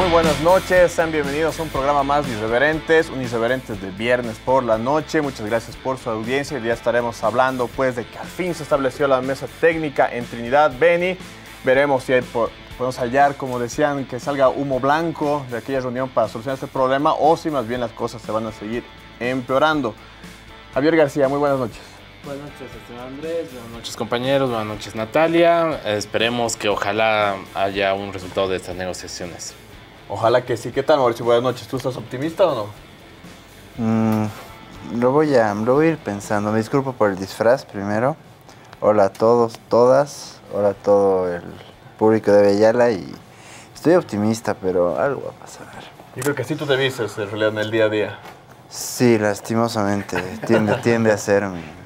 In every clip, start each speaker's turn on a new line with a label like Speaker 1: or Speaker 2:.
Speaker 1: Muy buenas noches, sean bienvenidos a un programa más de Irreverentes, un Irreverentes de viernes por la noche. Muchas gracias por su audiencia. Hoy día estaremos hablando pues de que al fin se estableció la mesa técnica en Trinidad Beni. Veremos si podemos hallar, como decían, que salga humo blanco de aquella reunión para solucionar este problema o si más bien las cosas se van a seguir empeorando. Javier García, muy buenas noches.
Speaker 2: Buenas noches, estimado Andrés, buenas noches compañeros, buenas noches Natalia. Esperemos que ojalá haya un resultado de estas negociaciones.
Speaker 1: Ojalá que sí. ¿Qué tal, Mauricio? Buenas noches. ¿Tú estás optimista o no?
Speaker 3: Lo voy a ir pensando. Me disculpo por el disfraz primero. Hola a todos, todas. Hola a todo el público de Avellala y estoy optimista, pero algo va a pasar.
Speaker 1: Yo creo que sí tú te vistes en realidad en el día a día.
Speaker 3: Sí, lastimosamente. tiende a ser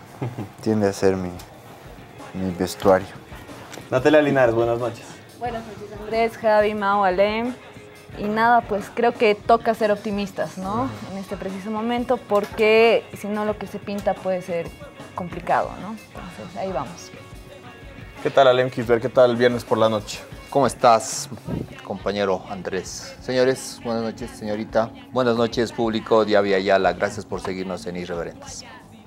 Speaker 3: mi vestuario.
Speaker 1: Natalia Linares, buenas noches.
Speaker 4: Buenas noches, Andrés, Javi, Mau, Alem. Y nada, pues creo que toca ser optimistas, ¿no? En este preciso momento, porque si no lo que se pinta puede ser complicado, ¿no? Entonces, ahí vamos.
Speaker 1: ¿Qué tal, Alem Kisber? ¿Qué tal el viernes por la noche?
Speaker 5: ¿Cómo estás, compañero Andrés? Señores, buenas noches, señorita. Buenas noches, público de Avellala. Gracias por seguirnos en Irreverentes.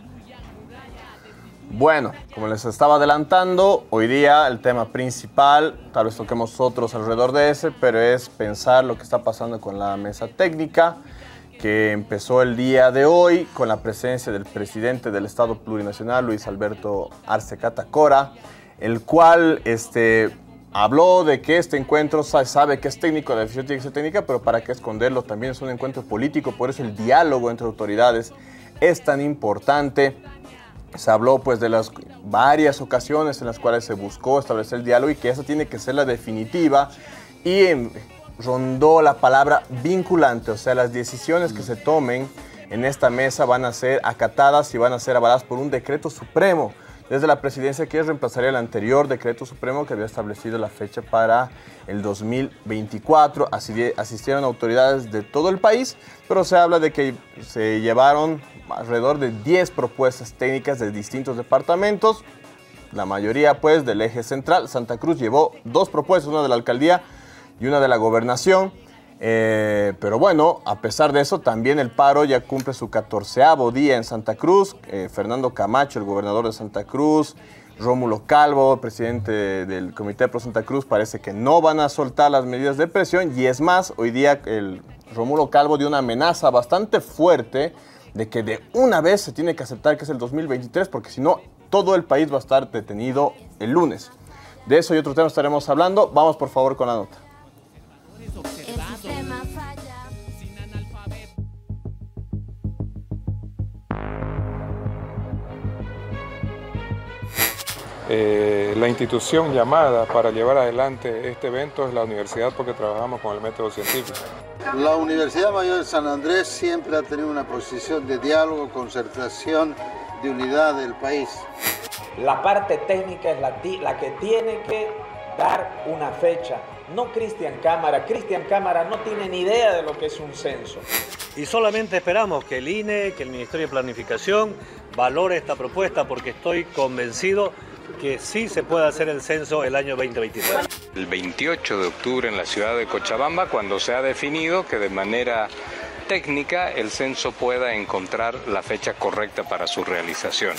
Speaker 1: Bueno, como les estaba adelantando, hoy día el tema principal, tal vez toquemos otros alrededor de ese, pero es pensar lo que está pasando con la mesa técnica, que empezó el día de hoy con la presencia del presidente del Estado Plurinacional, Luis Alberto Arce Catacora, el cual habló de que este encuentro sabe que es técnico, la decisión tiene que ser técnica, pero para qué esconderlo, también es un encuentro político, por eso el diálogo entre autoridades es tan importante. Se habló pues de las varias ocasiones en las cuales se buscó establecer el diálogo y que esa tiene que ser la definitiva y rondó la palabra vinculante, o sea, las decisiones que se tomen en esta mesa van a ser acatadas y van a ser avaladas por un decreto supremo desde la presidencia que reemplazaría el anterior decreto supremo que había establecido la fecha para el 2024. Asistieron autoridades de todo el país, pero se habla de que se llevaron alrededor de 10 propuestas técnicas de distintos departamentos, la mayoría pues del eje central. Santa Cruz llevó 2 propuestas, una de la alcaldía y una de la gobernación. Pero bueno, a pesar de eso, también el paro ya cumple su 14º día en Santa Cruz. Fernando Camacho, el gobernador de Santa Cruz, Rómulo Calvo, presidente del Comité Pro Santa Cruz, parece que no van a soltar las medidas de presión. Y es más, hoy día el Rómulo Calvo dio una amenaza bastante fuerte de que de una vez se tiene que aceptar que es el 2023, porque si no, todo el país va a estar detenido el lunes. De eso y otros temas estaremos hablando. Vamos por favor con la nota.
Speaker 6: La institución llamada para llevar adelante este evento es la universidad porque trabajamos con el método científico.
Speaker 7: La Universidad Mayor de San Andrés siempre ha tenido una posición de diálogo, concertación, de unidad del país.
Speaker 8: La parte técnica es la que tiene que dar una fecha, no Cristian Cámara. Cristian Cámara no tiene ni idea de lo que es un censo.
Speaker 9: Y solamente esperamos que el INE, que el Ministerio de Planificación valore esta propuesta porque estoy convencido que sí se puede hacer el censo el año 2023.
Speaker 10: El 28 de octubre en la ciudad de Cochabamba, cuando se ha definido que de manera técnica el censo pueda encontrar la fecha correcta para su realización.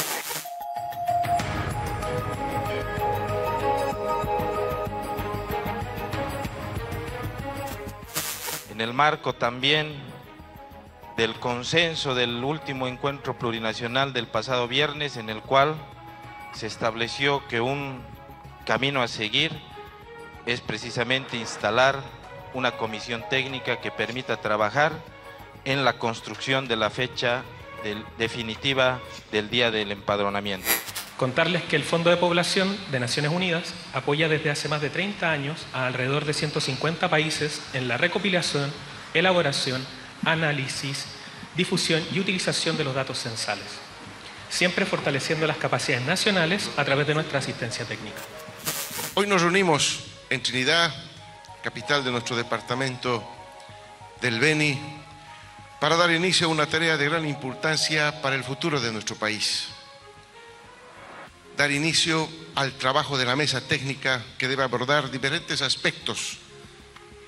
Speaker 11: En el marco también del consenso del último encuentro plurinacional del pasado viernes, en el cual se estableció que un camino a seguir es precisamente instalar una comisión técnica que permita trabajar en la construcción de la fecha definitiva del día del empadronamiento.
Speaker 12: Contarles que el Fondo de Población de Naciones Unidas apoya desde hace más de 30 años a alrededor de 150 países en la recopilación, elaboración, análisis, difusión y utilización de los datos censales, siempre fortaleciendo las capacidades nacionales a través de nuestra asistencia técnica.
Speaker 13: Hoy nos reunimos en Trinidad, capital de nuestro departamento del Beni, para dar inicio a una tarea de gran importancia para el futuro de nuestro país. Dar inicio al trabajo de la mesa técnica que debe abordar diferentes aspectos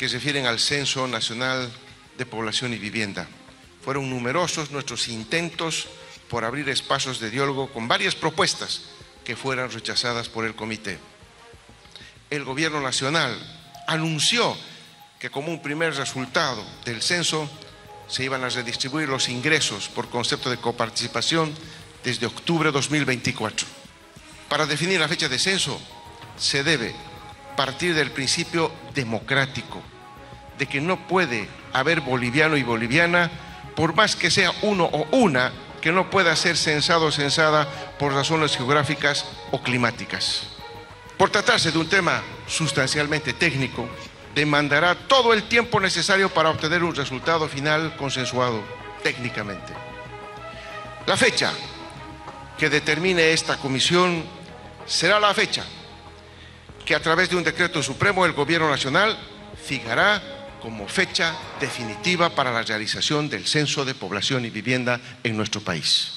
Speaker 13: que refieren al Censo Nacional de Población y Vivienda. Fueron numerosos nuestros intentos por abrir espacios de diálogo con varias propuestas que fueran rechazadas por el comité. El Gobierno Nacional anunció que como un primer resultado del censo se iban a redistribuir los ingresos por concepto de coparticipación desde octubre de 2024. Para definir la fecha de censo se debe partir del principio democrático de que no puede haber boliviano y boliviana, por más que sea uno o una, que no pueda ser censado o censada por razones geográficas o climáticas. Por tratarse de un tema sustancialmente técnico, demandará todo el tiempo necesario para obtener un resultado final consensuado técnicamente. La fecha que determine esta comisión será la fecha que a través de un decreto supremo el Gobierno Nacional fijará como fecha definitiva para la realización del Censo de Población y Vivienda en nuestro país.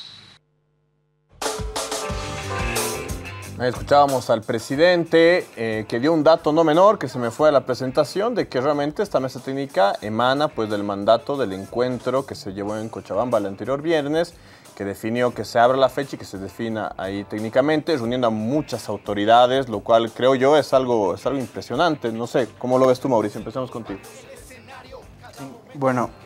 Speaker 1: Escuchábamos al presidente que dio un dato no menor, que se me fue a la presentación, de que realmente esta mesa técnica emana pues del mandato del encuentro que se llevó en Cochabamba el anterior viernes, que definió que se abra la fecha y que se defina ahí técnicamente, reuniendo a muchas autoridades, lo cual creo yo es algo impresionante. No sé, ¿cómo lo ves tú, Mauricio? Empezamos contigo.
Speaker 3: Bueno,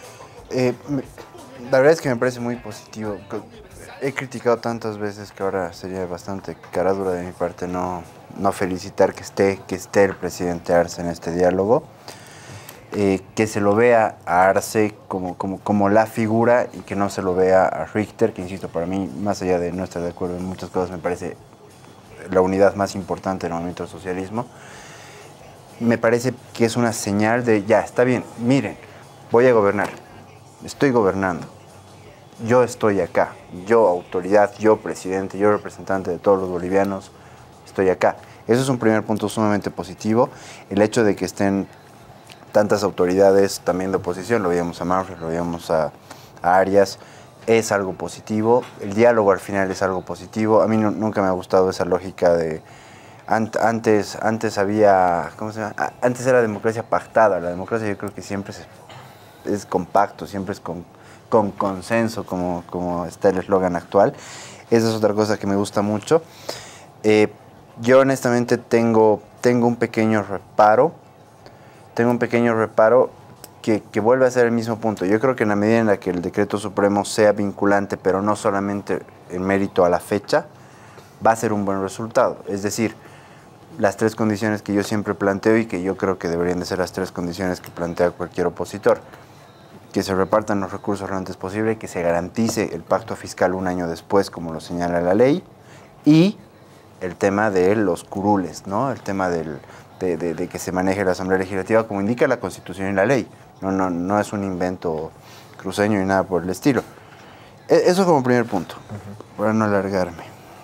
Speaker 3: la verdad es que me parece muy positivo. He criticado tantas veces que ahora sería bastante cara dura de mi parte no felicitar que esté el presidente Arce en este diálogo. Que se lo vea a Arce como la figura y que no se lo vea a Richter, que insisto, para mí, más allá de no estar de acuerdo en muchas cosas, me parece la unidad más importante en el movimiento del socialismo. Me parece que es una señal de, ya, está bien, miren, voy a gobernar, estoy gobernando, yo estoy acá, yo autoridad, yo presidente, yo representante de todos los bolivianos, estoy acá. Eso es un primer punto sumamente positivo, el hecho de que estén tantas autoridades también de oposición, lo veíamos a Manfred, lo veíamos a Arias, es algo positivo. El diálogo al final es algo positivo. A mí nunca me ha gustado esa lógica de... Antes había... ¿Cómo se llama? Antes era democracia pactada. La democracia yo creo que siempre es compacto, siempre es con consenso, como está el eslogan actual. Esa es otra cosa que me gusta mucho. Yo honestamente tengo un pequeño reparo. Que vuelve a ser el mismo punto. Yo creo que en la medida en la que el decreto supremo sea vinculante, pero no solamente en mérito a la fecha, va a ser un buen resultado. Es decir, las tres condiciones que yo siempre planteo y que yo creo que deberían de ser las tres condiciones que plantea cualquier opositor. Que se repartan los recursos lo antes posible, que se garantice el pacto fiscal un año después, como lo señala la ley, y el tema de los curules, ¿no? El tema de que se maneje la Asamblea Legislativa como indica la Constitución y la ley. No es un invento cruceño ni nada por el estilo. Eso como primer punto, para no alargarme.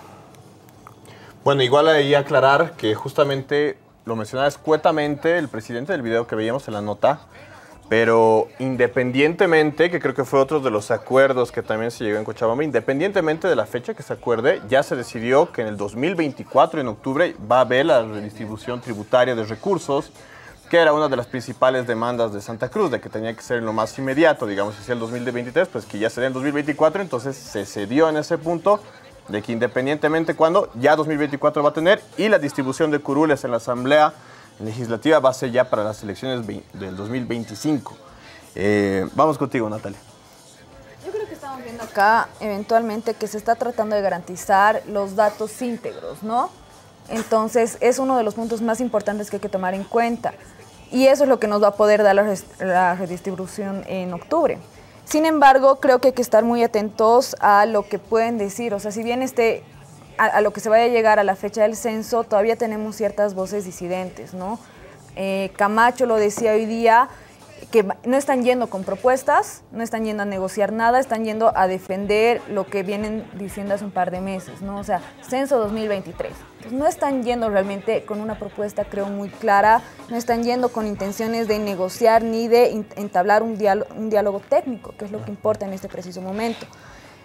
Speaker 1: Bueno, igual ahí aclarar que justamente lo mencionaba escuetamente el presidente del video que veíamos en la nota, pero independientemente, que creo que fue otro de los acuerdos que también se llegó en Cochabamba, independientemente de la fecha que se acuerde, ya se decidió que en el 2024, en octubre, va a haber la redistribución tributaria de recursos, que era una de las principales demandas de Santa Cruz, de que tenía que ser en lo más inmediato, digamos, si es el 2023, pues que ya sería en 2024, entonces se cedió en ese punto de que independientemente cuando, ya 2024 va a tener, y la distribución de curules en la Asamblea Legislativa va a ser ya para las elecciones del 2025. Vamos contigo, Natalia.
Speaker 4: Yo creo que estamos viendo acá, eventualmente, que se está tratando de garantizar los datos íntegros, ¿no? Entonces, es uno de los puntos más importantes que hay que tomar en cuenta. Y eso es lo que nos va a poder dar la redistribución en octubre. Sin embargo, creo que hay que estar muy atentos a lo que pueden decir. O sea, si bien a lo que se vaya a llegar a la fecha del censo, todavía tenemos ciertas voces disidentes, ¿no? Camacho lo decía hoy día, que no están yendo con propuestas, no están yendo a negociar nada, están yendo a defender lo que vienen diciendo hace un par de meses, ¿no? O sea, censo 2023. Entonces, no están yendo realmente con una propuesta, creo, muy clara, no están yendo con intenciones de negociar ni de entablar un diálogo técnico, que es lo que importa en este preciso momento.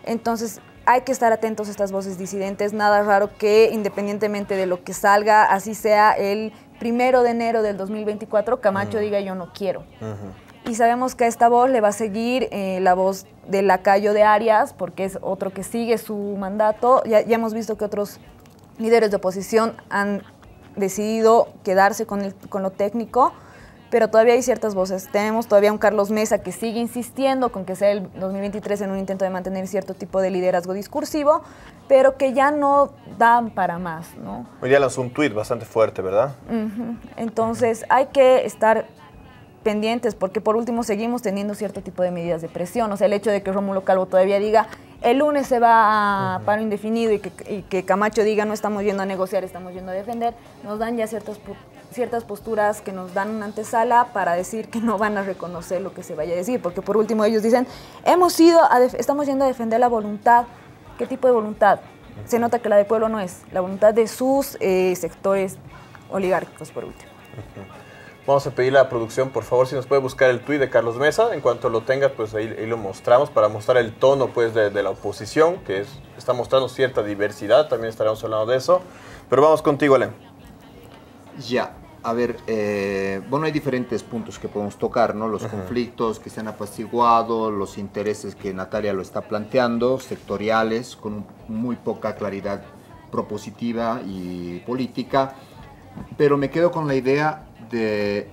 Speaker 4: Entonces, hay que estar atentos a estas voces disidentes. Nada raro que, independientemente de lo que salga, así sea el 1 de enero del 2024, Camacho diga yo no quiero. Y sabemos que a esta voz le va a seguir la voz del lacayo de Arias, porque es otro que sigue su mandato. Ya hemos visto que otros líderes de oposición han decidido quedarse con lo técnico, pero todavía hay ciertas voces. Tenemos todavía un Carlos Mesa que sigue insistiendo con que sea el 2023 en un intento de mantener cierto tipo de liderazgo discursivo, pero que ya no dan para más, ¿no?
Speaker 1: Hoy día lanzó un tuit bastante fuerte, ¿verdad?
Speaker 4: Entonces hay que estar pendientes, porque por último seguimos teniendo cierto tipo de medidas de presión. O sea, el hecho de que Rómulo Calvo todavía diga el lunes se va a paro indefinido y que Camacho diga no estamos yendo a negociar, estamos yendo a defender, nos dan ya ciertas posturas que nos dan una antesala para decir que no van a reconocer lo que se vaya a decir, porque por último ellos dicen estamos yendo a defender la voluntad. ¿Qué tipo de voluntad? Se nota que la del pueblo no es, la voluntad de sus sectores oligárquicos, por último.
Speaker 1: Vamos a pedirle a la producción, por favor, si nos puede buscar el tuit de Carlos Mesa. En cuanto lo tenga, pues ahí lo mostramos para mostrar el tono pues, de la oposición, que está mostrando cierta diversidad, también estaremos hablando de eso. Pero vamos contigo, Alem.
Speaker 5: Ya, a ver, bueno, hay diferentes puntos que podemos tocar, ¿no? Los conflictos que se han apaciguado, los intereses que Natalia lo está planteando, sectoriales, con muy poca claridad propositiva y política, pero me quedo con la idea de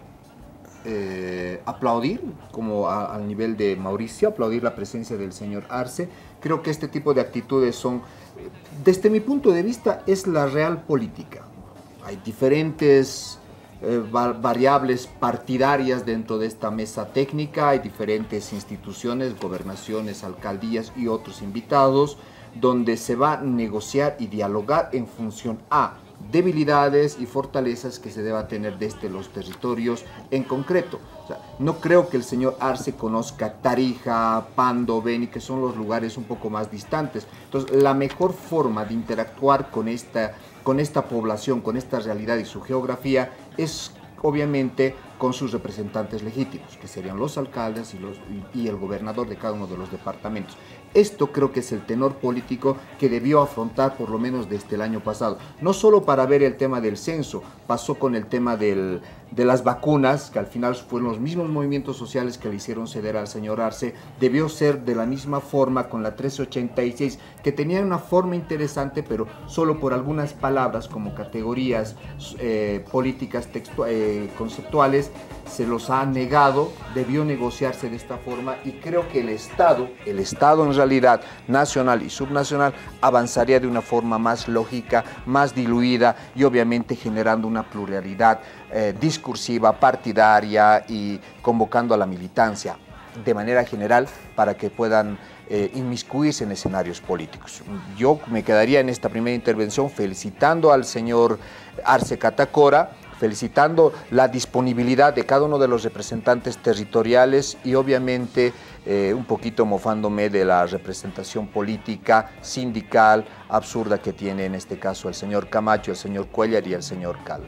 Speaker 5: aplaudir, como al nivel de Mauricio, aplaudir la presencia del señor Arce. Creo que este tipo de actitudes son, desde mi punto de vista, es la real política. Hay diferentes variables partidarias dentro de esta mesa técnica, hay diferentes instituciones, gobernaciones, alcaldías y otros invitados, donde se va a negociar y dialogar en función a debilidades y fortalezas que se deba tener desde los territorios en concreto. O sea, no creo que el señor Arce conozca Tarija, Pando, Beni, que son los lugares un poco más distantes. Entonces, la mejor forma de interactuar con esta población, con esta realidad y su geografía, es obviamente con sus representantes legítimos, que serían los alcaldes y el gobernador de cada uno de los departamentos. Esto creo que es el tenor político que debió afrontar por lo menos desde el año pasado. No solo para ver el tema del censo, pasó con el tema de las vacunas, que al final fueron los mismos movimientos sociales que le hicieron ceder al señor Arce. Debió ser de la misma forma con la 1386, que tenía una forma interesante, pero solo por algunas palabras como categorías políticas conceptuales se los ha negado. Debió negociarse de esta forma y creo que el Estado en realidad nacional y subnacional avanzaría de una forma más lógica, más diluida y obviamente generando una pluralidad discursiva, partidaria y convocando a la militancia de manera general para que puedan inmiscuirse en escenarios políticos. Yo me quedaría en esta primera intervención felicitando al señor Arce Catacora, felicitando la disponibilidad de cada uno de los representantes territoriales y obviamente un poquito mofándome de la representación política, sindical, absurda que tiene en este caso el señor Camacho, el señor Cuellar y el señor Calvo.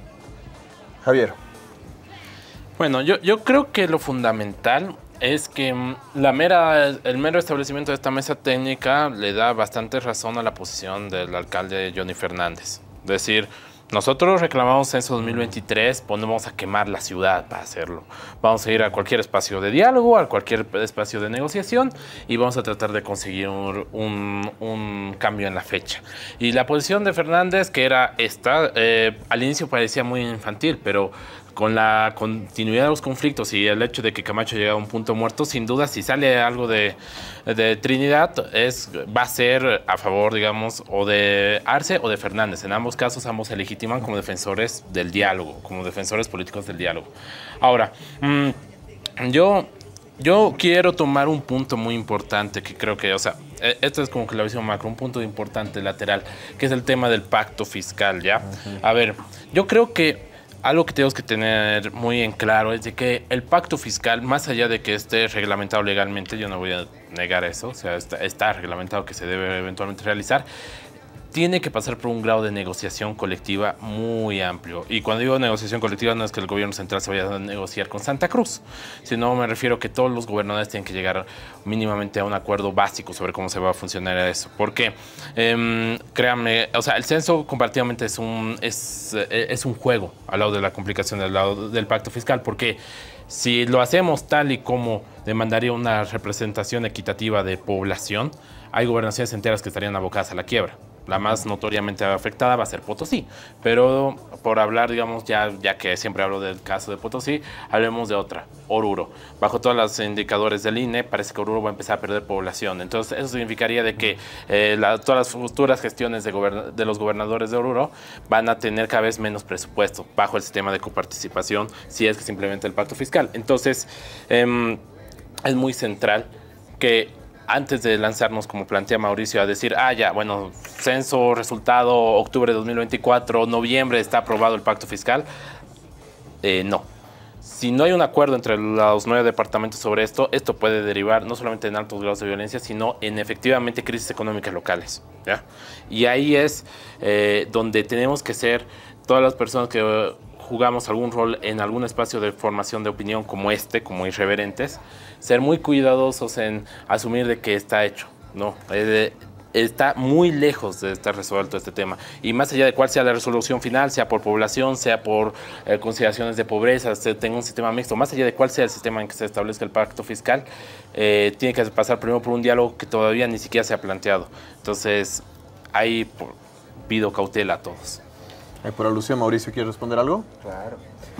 Speaker 1: Javier.
Speaker 2: Bueno, yo creo que lo fundamental es que el mero establecimiento de esta mesa técnica le da bastante razón a la posición del alcalde Johnny Fernández. Es decir, nosotros reclamamos censo 2023, pues no vamos a quemar la ciudad para hacerlo. Vamos a ir a cualquier espacio de diálogo, a cualquier espacio de negociación y vamos a tratar de conseguir un cambio en la fecha. Y la posición de Fernández, que era esta, al inicio parecía muy infantil, pero con la continuidad de los conflictos y el hecho de que Camacho llega a un punto muerto, sin duda, si sale algo de Trinidad, va a ser a favor, digamos, o de Arce o de Fernández. En ambos casos, ambos se legitiman como defensores del diálogo, como defensores políticos del diálogo. Ahora, yo quiero tomar un punto muy importante que creo que, o sea, esto es como que la visión macro, un punto importante lateral, que es el tema del pacto fiscal, ¿ya? A ver, yo creo que algo que tenemos que tener muy en claro es de que el pacto fiscal, más allá de que esté reglamentado legalmente, yo no voy a negar eso, o sea, está reglamentado que se debe eventualmente realizar, tiene que pasar por un grado de negociación colectiva muy amplio. Y cuando digo negociación colectiva no es que el gobierno central se vaya a negociar con Santa Cruz, sino me refiero a que todos los gobernadores tienen que llegar mínimamente a un acuerdo básico sobre cómo se va a funcionar eso. Porque, créanme, o sea, el censo comparativamente es un juego al lado de la complicación, al lado del pacto fiscal, porque si lo hacemos tal y como demandaría una representación equitativa de población, hay gobernaciones enteras que estarían abocadas a la quiebra. La más notoriamente afectada va a ser Potosí, pero por hablar, digamos, ya que siempre hablo del caso de Potosí, hablemos de otra, Oruro. Bajo todos los indicadores del INE, parece que Oruro va a empezar a perder población. Entonces, eso significaría de que todas las futuras gestiones de los gobernadores de Oruro van a tener cada vez menos presupuesto bajo el sistema de coparticipación, si es que se implementa el pacto fiscal. Entonces, es muy central que antes de lanzarnos, como plantea Mauricio, a decir, bueno, censo, resultado, octubre de 2024, noviembre, está aprobado el pacto fiscal. No. Si no hay un acuerdo entre los 9 departamentos sobre esto puede derivar no solamente en altos grados de violencia, sino en efectivamente crisis económicas locales, ¿ya? Y ahí es donde tenemos que ser todas las personas que jugamos algún rol en algún espacio de formación de opinión como como irreverentes, ser muy cuidadosos en asumir de que está hecho, ¿no? Está muy lejos de estar resuelto este tema. Y más allá de cuál sea la resolución final, sea por población, sea por consideraciones de pobreza, se tenga un sistema mixto, más allá de cuál sea el sistema en que se establezca el pacto fiscal, tiene que pasar primero por un diálogo que todavía ni siquiera se ha planteado. Entonces, ahí pido cautela a todos.
Speaker 1: Por alusión, Mauricio, ¿quiere responder algo?
Speaker 3: Claro.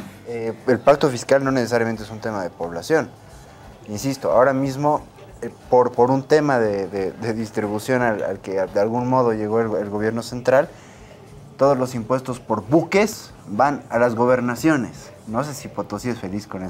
Speaker 3: El pacto fiscal no necesariamente es un tema de población. Insisto, ahora mismo, por un tema de distribución al que de algún modo llegó el gobierno central, todos los impuestos por buques van a las gobernaciones. No sé si Potosí es feliz con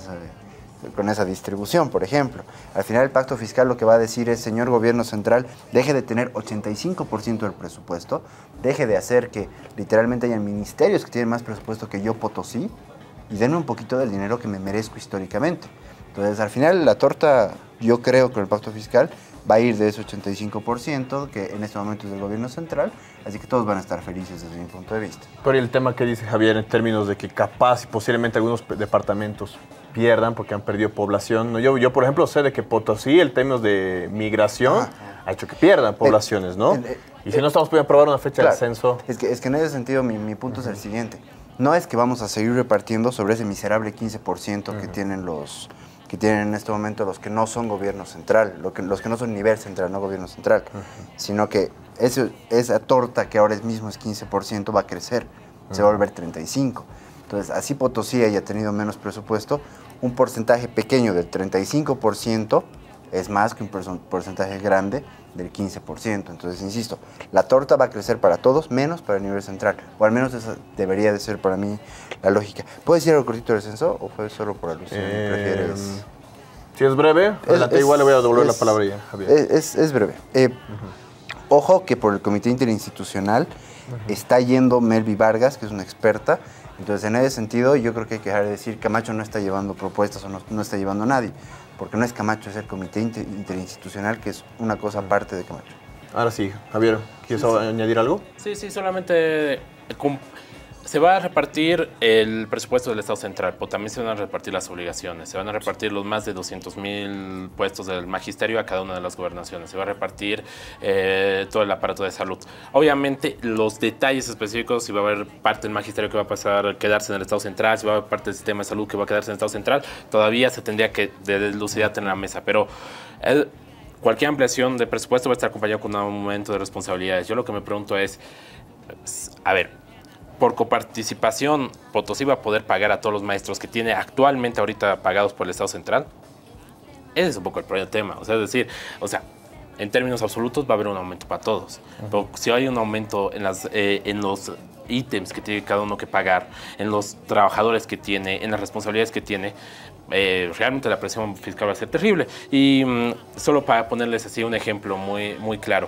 Speaker 3: esa distribución, por ejemplo. Al final el pacto fiscal lo que va a decir es, señor gobierno central, deje de tener 85% del presupuesto, deje de hacer que literalmente hayan ministerios que tienen más presupuesto que yo, Potosí, y denme un poquito del dinero que me merezco históricamente. Entonces, al final la torta, yo creo que el pacto fiscal va a ir de ese 85% que en este momento es del gobierno central, así que todos van a estar felices desde mi punto de vista.
Speaker 1: Pero el tema que dice Javier en términos de que capaz y posiblemente algunos departamentos pierdan porque han perdido población. No, yo, por ejemplo, sé de que Potosí, el tema de migración, ha hecho que pierdan poblaciones, ¿no? Y si no estamos pudiendo aprobar una fecha del censo.
Speaker 3: Es que en ese sentido mi punto es el siguiente. No es que vamos a seguir repartiendo sobre ese miserable 15% que tienen en este momento los que no son gobierno central, los que no son nivel central, no gobierno central, sino que esa torta que ahora mismo es 15% va a crecer, se va a volver 35%. Entonces, así Potosí haya tenido menos presupuesto, un porcentaje pequeño del 35% es más que un porcentaje grande del 15%. Entonces, insisto, la torta va a crecer para todos, menos para el nivel central. O al menos esa debería de ser para mí la lógica. ¿Puedes decir algo cortito del censo o fue solo por alusión? ¿Prefieres?
Speaker 1: Si es breve, igual le voy a devolver la palabra ya, Javier.
Speaker 3: Es breve. Ojo que por el Comité Interinstitucional está yendo Melvi Vargas, que es una experta. Entonces, en ese sentido, yo creo que hay que dejar de decir Camacho no está llevando propuestas o no está llevando a nadie. Porque no es Camacho, es el Comité Interinstitucional, que es una cosa aparte de Camacho.
Speaker 1: Ahora sí, Javier, ¿quieres añadir algo?
Speaker 2: Sí, solamente se va a repartir el presupuesto del Estado Central, pero también se van a repartir las obligaciones. Se van a repartir los más de 200,000 puestos del magisterio a cada una de las gobernaciones. Se va a repartir todo el aparato de salud. Obviamente, los detalles específicos, si va a haber parte del magisterio que va a pasar a quedarse en el Estado Central, si va a haber parte del sistema de salud que va a quedarse en el Estado Central, todavía se tendría que dilucidar en la mesa. Pero cualquier ampliación de presupuesto va a estar acompañado con un aumento de responsabilidades. Yo lo que me pregunto es, a ver, por coparticipación, Potosí va a poder pagar a todos los maestros que tiene actualmente ahorita pagados por el Estado Central. Ese es un poco el tema. Es decir, en términos absolutos va a haber un aumento para todos. Pero si hay un aumento en los ítems que tiene cada uno que pagar, en los trabajadores que tiene, en las responsabilidades que tiene, realmente la presión fiscal va a ser terrible. Y solo para ponerles así un ejemplo muy, muy claro.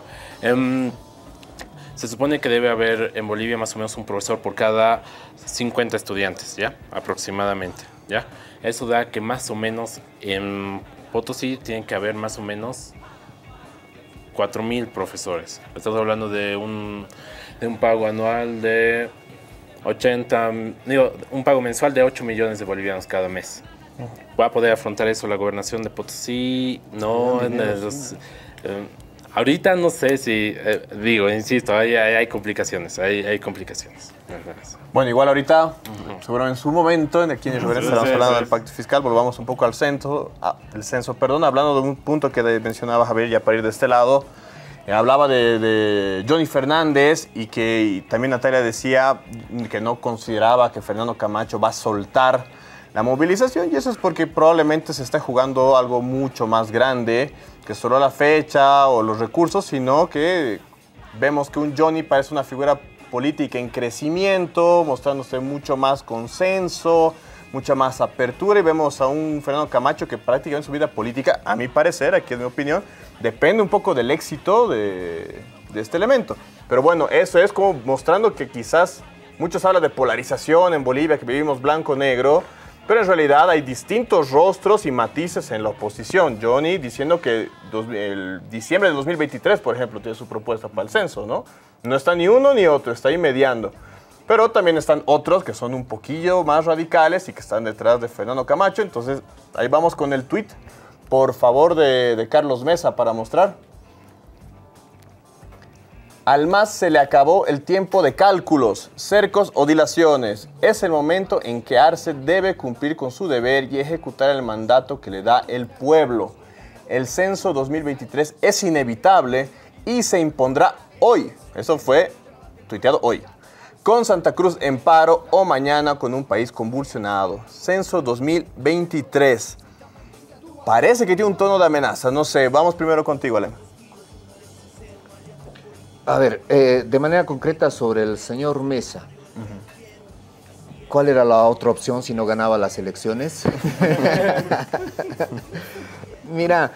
Speaker 2: Se supone que debe haber en Bolivia más o menos un profesor por cada 50 estudiantes, ¿ya? Aproximadamente, ¿ya? Eso da que más o menos en Potosí tienen que haber más o menos 4.000 profesores. Estamos hablando de un pago anual de 80, un pago mensual de 8 millones de bolivianos cada mes. ¿Va a poder afrontar eso la gobernación de Potosí? No, ahorita no sé si, insisto, hay complicaciones, hay complicaciones.
Speaker 1: Bueno, igual ahorita, seguro en su momento, aquí en el Reverendo estaremos hablando del pacto fiscal, volvamos un poco al censo, hablando de un punto que mencionaba Javier, ya para ir de este lado. Hablaba de Johnny Fernández y también Natalia decía que no consideraba que Fernando Camacho va a soltar la movilización, y eso es porque probablemente se está jugando algo mucho más grande que solo la fecha o los recursos, sino que vemos que un Johnny parece una figura política en crecimiento, mostrándose mucho más consenso, mucha más apertura, y vemos a un Fernando Camacho que prácticamente su vida política, a mi parecer, aquí es mi opinión, depende un poco del éxito de este elemento. Pero bueno, eso es como mostrando que quizás muchos hablan de polarización en Bolivia, que vivimos blanco-negro, pero en realidad hay distintos rostros y matices en la oposición. Johnny diciendo que el diciembre de 2023, por ejemplo, tiene su propuesta para el censo, ¿no? No está ni uno ni otro, está ahí mediando. Pero también están otros que son un poquillo más radicales y que están detrás de Fernando Camacho. Entonces, ahí vamos con el tuit, por favor, de Carlos Mesa para mostrar. Al MAS se le acabó el tiempo de cálculos, cercos o dilaciones. Es el momento en que Arce debe cumplir con su deber y ejecutar el mandato que le da el pueblo. El censo 2023 es inevitable y se impondrá hoy. Eso fue tuiteado hoy. Con Santa Cruz en paro o mañana con un país convulsionado. Censo 2023. Parece que tiene un tono de amenaza. No sé, vamos primero contigo, Alem.
Speaker 5: A ver, de manera concreta sobre el señor Mesa. ¿Cuál era la otra opción si no ganaba las elecciones? Mira,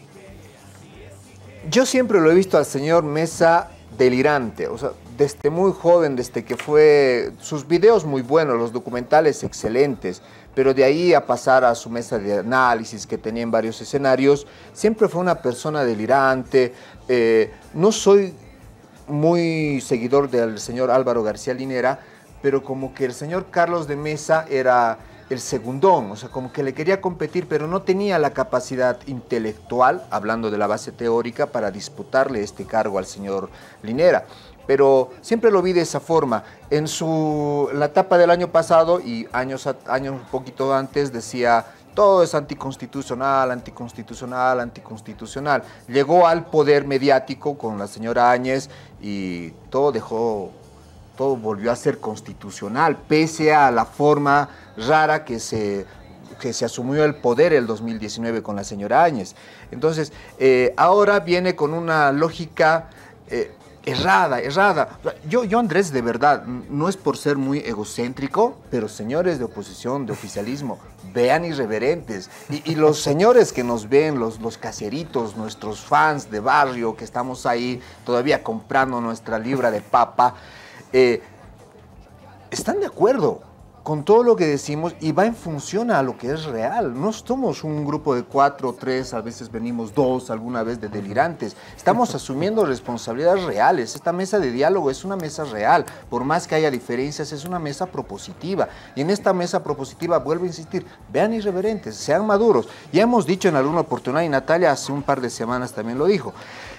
Speaker 5: yo siempre lo he visto al señor Mesa delirante. O sea, desde muy joven, desde que fue... Sus videos muy buenos, los documentales excelentes, pero de ahí a pasar a su mesa de análisis que tenía en varios escenarios, siempre fue una persona delirante. No soy muy seguidor del señor Álvaro García Linera, pero como que el señor Carlos de Mesa era el segundón, o sea, como que le quería competir, pero no tenía la capacidad intelectual, hablando de la base teórica, para disputarle este cargo al señor Linera. Pero siempre lo vi de esa forma. En la etapa del año pasado y años un poquito antes decía: todo es anticonstitucional, anticonstitucional, anticonstitucional. Llegó al poder mediático con la señora Áñez y todo volvió a ser constitucional, pese a la forma rara que se asumió el poder el 2019 con la señora Áñez. Entonces, ahora viene con una lógica errada. Yo, Andrés, de verdad, no es por ser muy egocéntrico, pero señores de oposición, de oficialismo, vean irreverentes. Y los señores que nos ven, los caseritos, nuestros fans de barrio, que estamos ahí todavía comprando nuestra libra de papa, están de acuerdo con todo lo que decimos y va en función a lo que es real. No somos un grupo de 4 o 3, a veces venimos 2, alguna vez de delirantes. Estamos asumiendo responsabilidades reales. Esta mesa de diálogo es una mesa real. Por más que haya diferencias, es una mesa propositiva. Y en esta mesa propositiva, vuelvo a insistir, vean irreverentes, sean maduros. Ya hemos dicho en alguna oportunidad, y Natalia hace un par de semanas también lo dijo,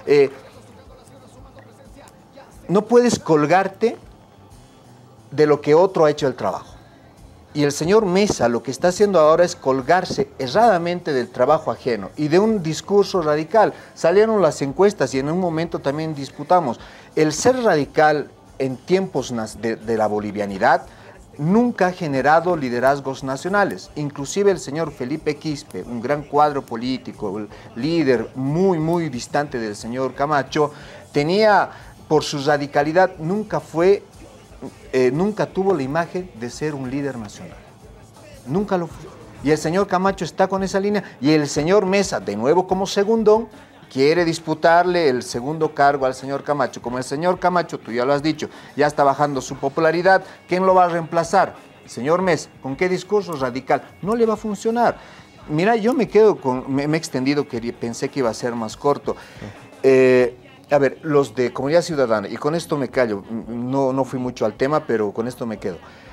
Speaker 5: no puedes colgarte de lo que otro ha hecho el trabajo. Y el señor Mesa lo que está haciendo ahora es colgarse erradamente del trabajo ajeno y de un discurso radical. Salieron las encuestas y en un momento también disputamos. El ser radical en tiempos de la bolivianidad nunca ha generado liderazgos nacionales. Inclusive el señor Felipe Quispe, un gran cuadro político, líder muy distante del señor Camacho, tenía, por su radicalidad, nunca tuvo la imagen de ser un líder nacional. Nunca lo fue. Y el señor Camacho está con esa línea. Y el señor Mesa, de nuevo como segundón, quiere disputarle el segundo cargo al señor Camacho. Como el señor Camacho, tú ya lo has dicho, ya está bajando su popularidad, ¿quién lo va a reemplazar? El señor Mesa. ¿Con qué discurso radical? No le va a funcionar. Mira, yo me he extendido, que pensé que iba a ser más corto. A ver, los de Comunidad Ciudadana, y con esto me callo, no fui mucho al tema, pero con esto me quedo.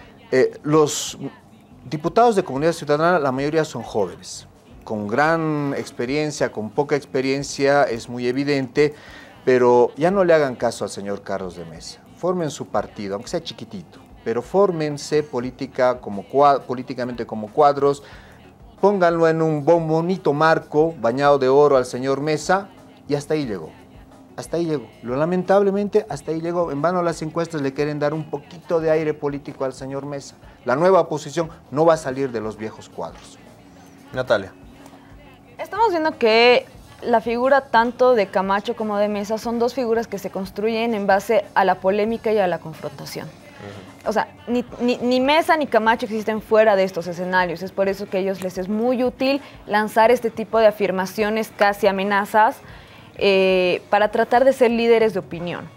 Speaker 5: Los diputados de Comunidad Ciudadana, la mayoría son jóvenes, con gran experiencia, con poca experiencia, es muy evidente, pero ya no le hagan caso al señor Carlos de Mesa. Formen su partido, aunque sea chiquitito, pero fórmense políticamente como cuadros, pónganlo en un bonito marco bañado de oro al señor Mesa, y hasta ahí llegó. Hasta ahí llegó. Lamentablemente, hasta ahí llegó. En vano las encuestas le quieren dar un poquito de aire político al señor Mesa. La nueva oposición no va a salir de los viejos cuadros.
Speaker 1: Natalia.
Speaker 4: Estamos viendo que la figura tanto de Camacho como de Mesa son dos figuras que se construyen en base a la polémica y a la confrontación. O sea, ni Mesa ni Camacho existen fuera de estos escenarios. Es por eso que a ellos les es muy útil lanzar este tipo de afirmaciones, casi amenazas, para tratar de ser líderes de opinión.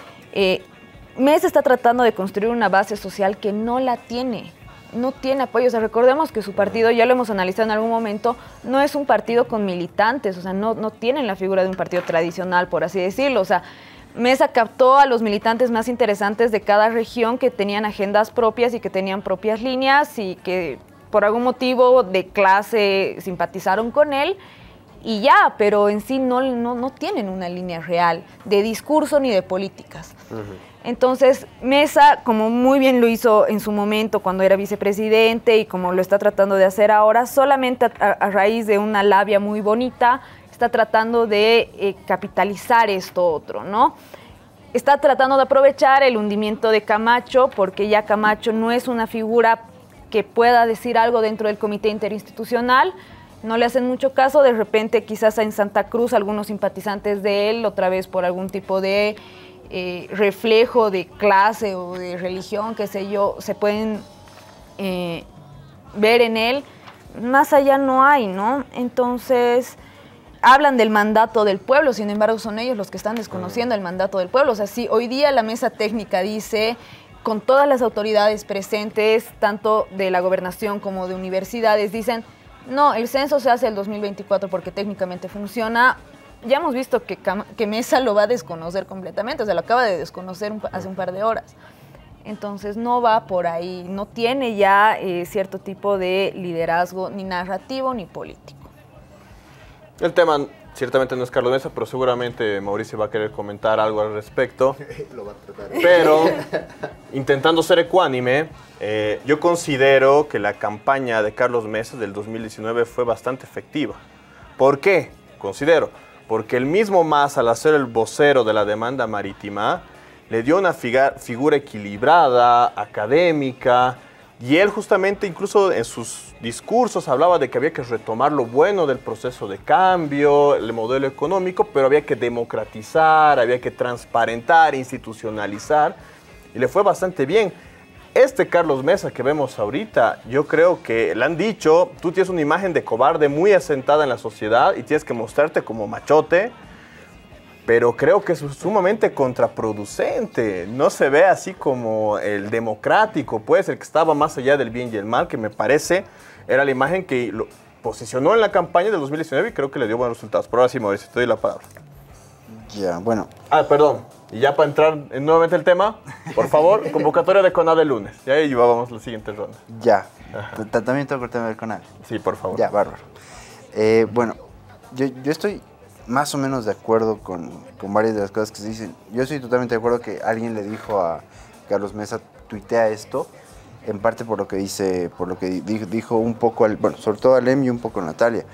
Speaker 4: Mesa está tratando de construir una base social que no la tiene, no tiene apoyo. O sea, recordemos que su partido, ya lo hemos analizado en algún momento, no es un partido con militantes, o sea, no tienen la figura de un partido tradicional, por así decirlo. O sea, Mesa captó a los militantes más interesantes de cada región que tenían agendas propias y que tenían propias líneas y que por algún motivo de clase simpatizaron con él. Y ya, pero en sí no tienen una línea real de discurso ni de políticas. Entonces, Mesa, como muy bien lo hizo en su momento cuando era vicepresidente y como lo está tratando de hacer ahora, solamente a raíz de una labia muy bonita, está tratando de capitalizar esto otro, ¿no? Está tratando de aprovechar el hundimiento de Camacho, porque ya Camacho no es una figura que pueda decir algo dentro del comité interinstitucional. No le hacen mucho caso, de repente quizás en Santa Cruz algunos simpatizantes de él, otra vez por algún tipo de reflejo de clase o de religión, qué sé yo, se pueden ver en él. Más allá no hay, ¿no? Entonces, hablan del mandato del pueblo, sin embargo son ellos los que están desconociendo el mandato del pueblo. O sea, si hoy día la mesa técnica dice, con todas las autoridades presentes, tanto de la gobernación como de universidades, dicen, no, el censo se hace el 2024 porque técnicamente funciona. Ya hemos visto que Mesa lo va a desconocer completamente, o sea, lo acaba de desconocer hace un par de horas. Entonces no va por ahí, no tiene ya cierto tipo de liderazgo ni narrativo ni político.
Speaker 1: El tema ciertamente no es Carlos Mesa, pero seguramente Mauricio va a querer comentar algo al respecto.
Speaker 5: Lo va a tratar.
Speaker 1: Pero, intentando ser ecuánime, yo considero que la campaña de Carlos Mesa del 2019 fue bastante efectiva. ¿Por qué? Considero. Porque el mismo Mas, al hacer el vocero de la demanda marítima, le dio una figura equilibrada, académica, y él justamente incluso en sus discursos hablaba de que había que retomar lo bueno del proceso de cambio, el modelo económico, pero había que democratizar, había que transparentar, institucionalizar, y le fue bastante bien. Este Carlos Mesa que vemos ahorita, yo creo que le han dicho, tú tienes una imagen de cobarde muy asentada en la sociedad y tienes que mostrarte como machote, pero creo que es sumamente contraproducente. No se ve así como el democrático, pues, el que estaba más allá del bien y el mal, que me parece era la imagen que lo posicionó en la campaña del 2019 y creo que le dio buenos resultados. Pero ahora sí, Mauricio, te doy la palabra.
Speaker 3: Ya, bueno.
Speaker 1: Perdón. Y ya para entrar nuevamente el tema, por favor, convocatoria de CONADE el lunes. Y ahí vamos a la siguiente ronda.
Speaker 3: Ya. También toco el tema del CONADE.
Speaker 1: Sí, por favor.
Speaker 3: Ya, bárbaro. Bueno, yo estoy más o menos de acuerdo con varias de las cosas que se dicen. Yo estoy totalmente de acuerdo que alguien le dijo a Carlos Mesa, tuitea esto, en parte por lo que dice, por lo que dijo un poco, bueno, sobre todo a Lem y un poco a Natalia.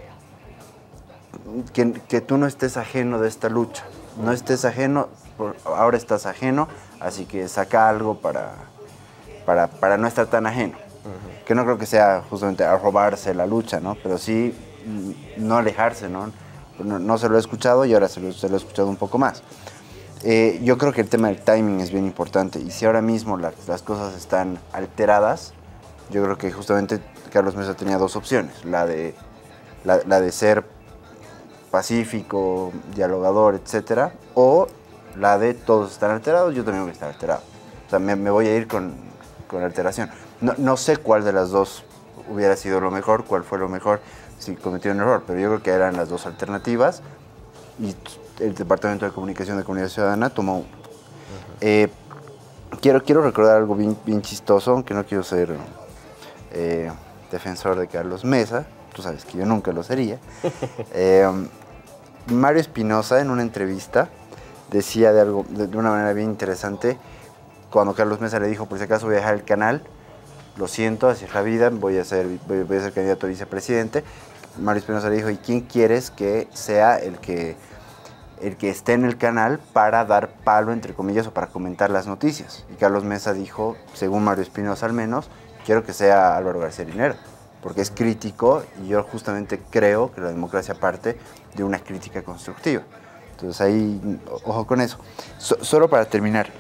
Speaker 3: Que tú no estés ajeno de esta lucha. No estés ajeno, ahora estás ajeno, así que saca algo para no estar tan ajeno. Que no creo que sea justamente a robarse la lucha, ¿no? Pero sí no alejarse, ¿no? No se lo he escuchado y ahora se lo he escuchado un poco más. Yo creo que el tema del timing es bien importante y si ahora mismo las cosas están alteradas, yo creo que justamente Carlos Mesa tenía dos opciones, la de ser pacífico, dialogador, etcétera, o la de todos están alterados, yo también voy a estar alterado. O sea, me voy a ir con alteración. No sé cuál de las dos hubiera sido lo mejor, cuál fue lo mejor si cometió un error, pero yo creo que eran las dos alternativas y el Departamento de Comunicación de Comunidad Ciudadana tomó uno. Quiero recordar algo bien chistoso, aunque no quiero ser defensor de Carlos Mesa, tú sabes que yo nunca lo sería. Mario Espinosa en una entrevista decía de una manera bien interesante, cuando Carlos Mesa le dijo, por si acaso voy a dejar el canal, lo siento, así es la vida, voy a ser candidato a vicepresidente. Mario Espinosa le dijo, ¿y quién quieres que sea el que esté en el canal para dar palo, entre comillas, o para comentar las noticias? Y Carlos Mesa dijo, según Mario Espinosa al menos, quiero que sea Álvaro García Linera, porque es crítico y yo justamente creo que la democracia parte de una crítica constructiva. Entonces ahí, ojo con eso. Solo para terminar,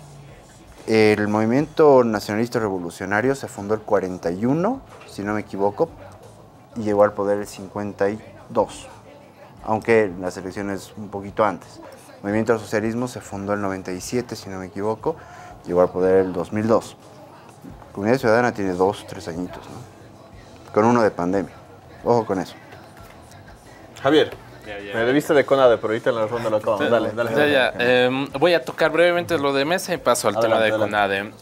Speaker 3: el movimiento nacionalista revolucionario se fundó el 41, si no me equivoco, y llegó al poder el 52, aunque las elecciones un poquito antes. El movimiento del socialismo se fundó el 97, si no me equivoco, llegó al poder el 2002. Comunidad Ciudadana tiene 2 o 3 añitos, ¿no? Con uno de pandemia. Ojo con eso.
Speaker 1: Javier, me debiste de CONADE, pero ahorita en la ronda lo acabamos. Dale.
Speaker 2: Voy a tocar brevemente lo de Mesa y paso al tema de CONADE.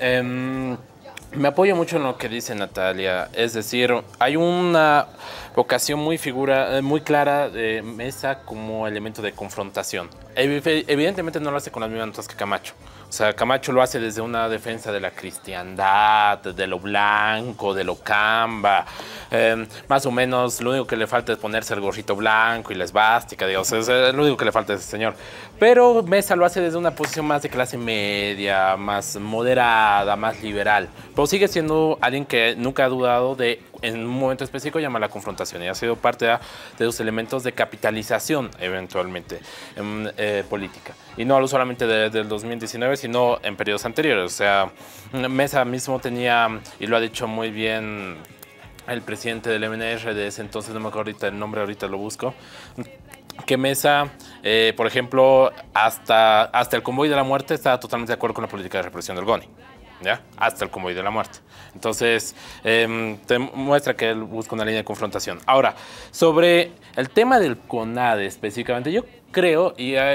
Speaker 2: Me apoyo mucho en lo que dice Natalia, es decir, hay una vocación muy clara de Mesa como elemento de confrontación. Evidentemente no lo hace con las mismas notas que Camacho. O sea, Camacho lo hace desde una defensa de la cristiandad, de lo blanco, de lo camba. Más o menos lo único que le falta es ponerse el gorrito blanco y la esvástica, digamos, es lo único que le falta a ese señor. Pero Mesa lo hace desde una posición más de clase media, más moderada, más liberal. Pero sigue siendo alguien que nunca ha dudado de, en un momento específico, llamar la confrontación y ha sido parte de los elementos de capitalización eventualmente política. Y no solamente del 2019, sino en periodos anteriores. O sea, Mesa mismo tenía, y lo ha dicho muy bien el presidente del MNR de ese entonces, no me acuerdo ahorita el nombre, ahorita lo busco, que Mesa, por ejemplo, hasta el convoy de la muerte estaba totalmente de acuerdo con la política de represión del GONI. ¿Ya? Hasta el convoy de la muerte. Entonces, te muestra que él busca una línea de confrontación. Ahora, sobre el tema del CONADE específicamente, yo creo,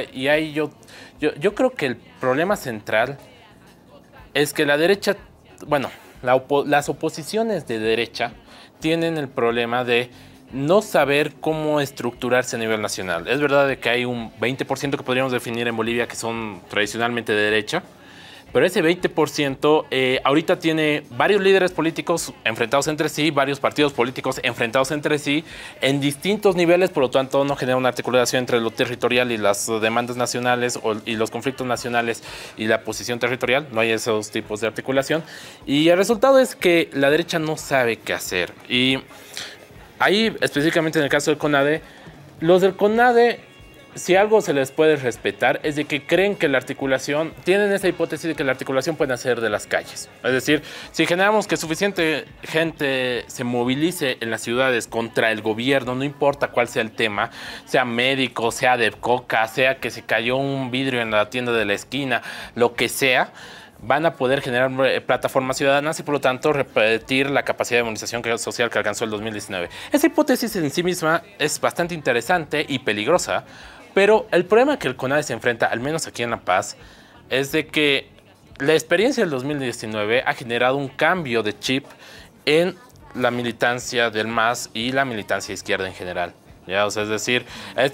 Speaker 2: yo creo que el problema central es que la derecha, bueno, las oposiciones de derecha tienen el problema de no saber cómo estructurarse a nivel nacional. Es verdad de que hay un 20% que podríamos definir en Bolivia que son tradicionalmente de derecha, pero ese 20% ahorita tiene varios líderes políticos enfrentados entre sí, varios partidos políticos enfrentados entre sí, en distintos niveles, por lo tanto no genera una articulación entre lo territorial y las demandas nacionales y los conflictos nacionales y la posición territorial, no hay esos tipos de articulación. Y el resultado es que la derecha no sabe qué hacer. Y ahí, específicamente en el caso del CONADE, los del CONADE, si algo se les puede respetar es de que creen que la articulación, tienen esa hipótesis de que la articulación puede nacer de las calles. Es decir, si generamos que suficiente gente se movilice en las ciudades contra el gobierno, no importa cuál sea el tema, sea médico, sea de coca, sea que se cayó un vidrio en la tienda de la esquina, lo que sea, van a poder generar plataformas ciudadanas y por lo tanto repetir la capacidad de movilización social que alcanzó el 2019. Esa hipótesis en sí misma es bastante interesante y peligrosa, pero el problema que el CONADE se enfrenta, al menos aquí en La Paz, es de que la experiencia del 2019 ha generado un cambio de chip en la militancia del MAS y la militancia izquierda en general. ¿Ya? O sea, es decir,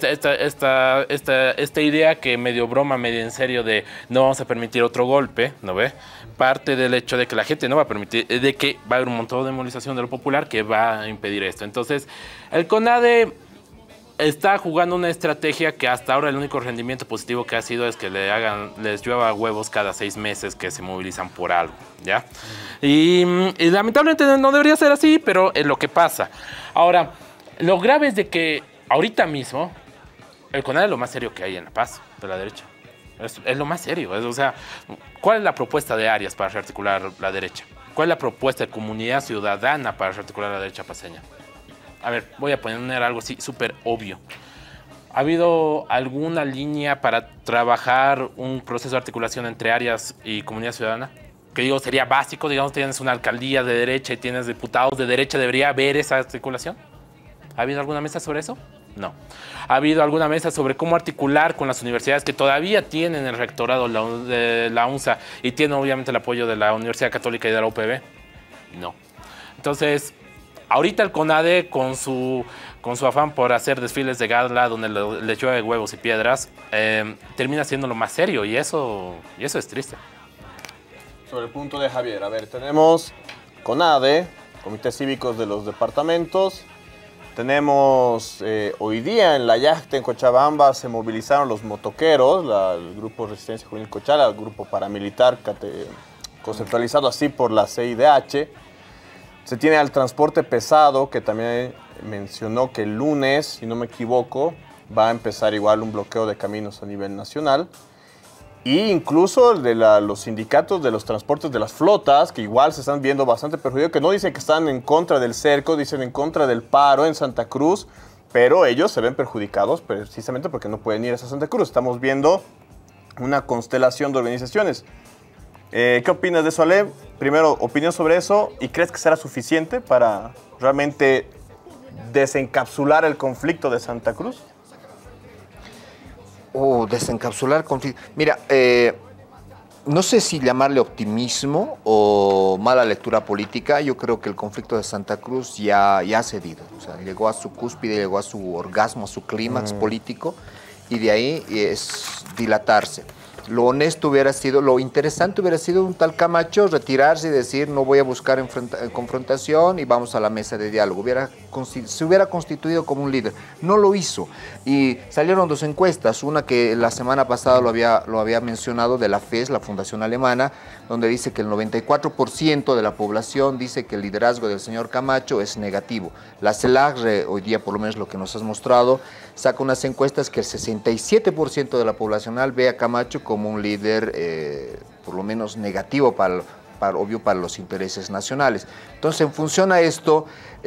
Speaker 2: esta idea que medio broma, medio en serio de no vamos a permitir otro golpe, ¿no ve? Parte del hecho de que la gente no va a permitir, de que va a haber un montón de movilización de lo popular que va a impedir esto. Entonces, el CONADE está jugando una estrategia que hasta ahora el único rendimiento positivo que ha sido es que les llueva huevos cada 6 meses que se movilizan por algo, ¿ya? Y lamentablemente no debería ser así, pero es lo que pasa. Ahora, lo grave es de que ahorita mismo el CONADE es lo más serio que hay en La Paz, de la derecha. Es lo más serio. O sea, ¿cuál es la propuesta de Arias para rearticular la derecha? ¿Cuál es la propuesta de Comunidad Ciudadana para rearticular la derecha paceña? A ver, voy a poner algo así súper obvio. ¿Ha habido alguna línea para trabajar un proceso de articulación entre Arias y Comunidad Ciudadana? Que digo, sería básico, digamos, tienes una alcaldía de derecha y tienes diputados de derecha, ¿debería haber esa articulación? ¿Ha habido alguna mesa sobre eso? No. ¿Ha habido alguna mesa sobre cómo articular con las universidades que todavía tienen el rectorado de la UNSA y tienen obviamente el apoyo de la Universidad Católica y de la UPB? No. Entonces, ahorita el CONADE con su afán por hacer desfiles de gala donde le llueve huevos y piedras, termina siendo lo más serio y eso es triste.
Speaker 1: Sobre el punto de Javier, a ver, tenemos CONADE, comités cívicos de los departamentos. Tenemos hoy día en la Yacta en Cochabamba se movilizaron los motoqueros, el Grupo Resistencia Juvenil Cochala, el grupo paramilitar conceptualizado así por la CIDH. Se tiene al transporte pesado, que también mencionó que el lunes, si no me equivoco, va a empezar igual un bloqueo de caminos a nivel nacional. Y incluso de los sindicatos de los transportes de las flotas, que igual se están viendo bastante perjudicados, que no dicen que están en contra del cerco, dicen en contra del paro en Santa Cruz, pero ellos se ven perjudicados precisamente porque no pueden ir a Santa Cruz. Estamos viendo una constelación de organizaciones. ¿Qué opinas de eso, Ale? Primero, opinión sobre eso, ¿y crees que será suficiente para realmente desencapsular el conflicto de Santa Cruz?
Speaker 5: Desencapsular conflicto. Mira, no sé si llamarle optimismo o mala lectura política. Yo creo que el conflicto de Santa Cruz ya ha cedido. O sea, llegó a su cúspide, llegó a su orgasmo, a su clímax político, y de ahí es dilatarse. Lo honesto hubiera sido, lo interesante hubiera sido un tal Camacho retirarse y decir no voy a buscar confrontación y vamos a la mesa de diálogo. Se hubiera constituido como un líder. No lo hizo. Y salieron dos encuestas, una que la semana pasada lo había mencionado, de la FES, la Fundación Alemana, donde dice que el 94% de la población dice que el liderazgo del señor Camacho es negativo. La CELAC, hoy día por lo menos lo que nos has mostrado, saca unas encuestas que el 67% de la poblacional ve a Camacho como un líder por lo menos negativo obvio para los intereses nacionales. Entonces, en función a esto,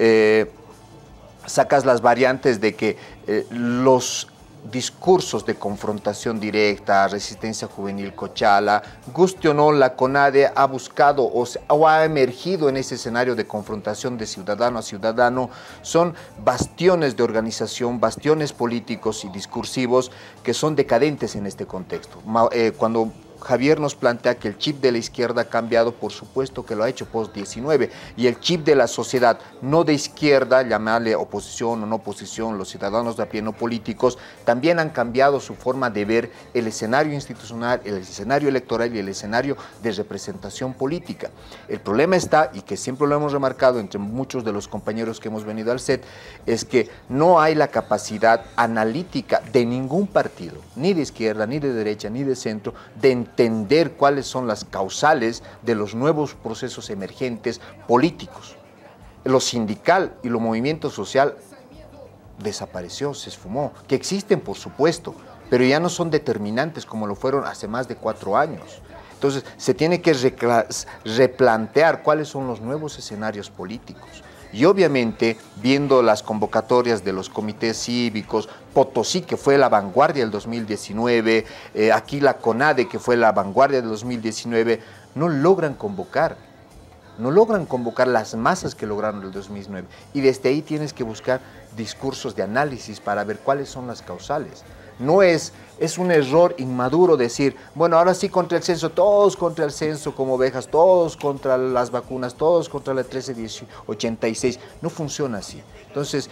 Speaker 5: sacas las variantes de que los discursos de confrontación directa, resistencia juvenil Cochala, guste o no, la CONADE ha buscado o ha emergido en ese escenario de confrontación de ciudadano a ciudadano. Son bastiones de organización, bastiones políticos y discursivos que son decadentes en este contexto. Cuando Javier nos plantea que el chip de la izquierda ha cambiado, por supuesto que lo ha hecho post-19, y el chip de la sociedad, no de izquierda, llamarle oposición o no oposición, los ciudadanos de a pie no políticos, también han cambiado su forma de ver el escenario institucional, el escenario electoral y el escenario de representación política. El problema está, y que siempre lo hemos remarcado entre muchos de los compañeros que hemos venido al set, es que no hay la capacidad analítica de ningún partido, ni de izquierda, ni de derecha, ni de centro, de entender cuáles son las causales de los nuevos procesos emergentes políticos. Lo sindical y lo movimiento social desapareció, se esfumó, que existen por supuesto, pero ya no son determinantes como lo fueron hace más de 4 años. Entonces se tiene que replantear cuáles son los nuevos escenarios políticos. Y obviamente, viendo las convocatorias de los comités cívicos, Potosí, que fue la vanguardia del 2019, aquí la CONADE, que fue la vanguardia del 2019, no logran convocar las masas que lograron el 2009. Y desde ahí tienes que buscar discursos de análisis para ver cuáles son las causales. No es un error inmaduro decir, bueno, ahora sí contra el censo, todos contra el censo como ovejas, todos contra las vacunas, todos contra la 1386. No funciona así. Entonces,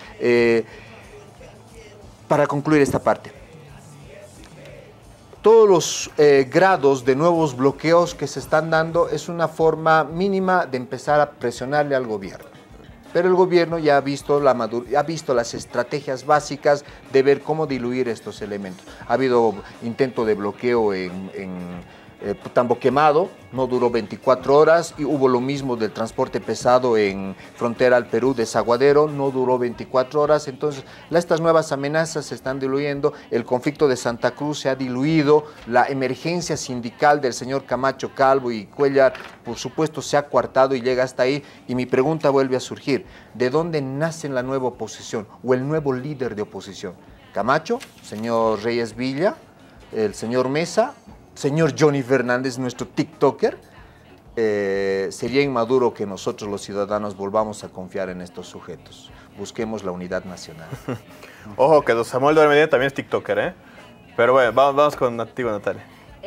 Speaker 5: para concluir esta parte, todos los grados de nuevos bloqueos que se están dando es una forma mínima de empezar a presionarle al gobierno. Pero el gobierno ya ha visto las estrategias básicas de ver cómo diluir estos elementos. Ha habido intento de bloqueo en Tambo Quemado, no duró 24 horas, y hubo lo mismo del transporte pesado en frontera al Perú de Saguadero, no duró 24 horas. Entonces, estas nuevas amenazas se están diluyendo, el conflicto de Santa Cruz se ha diluido, la emergencia sindical del señor Camacho, Calvo y Cuellar, por supuesto, se ha coartado y llega hasta ahí. Y mi pregunta vuelve a surgir, ¿de dónde nace la nueva oposición o el nuevo líder de oposición? ¿Camacho, señor Reyes Villa, el señor Mesa, señor Johnny Fernández, nuestro TikToker? sería inmaduro que nosotros los ciudadanos volvamos a confiar en estos sujetos. Busquemos la unidad nacional.
Speaker 1: Ojo, que don Samuel Doria Medina también es TikToker, ¿eh? Pero bueno, vamos contigo, Natalia.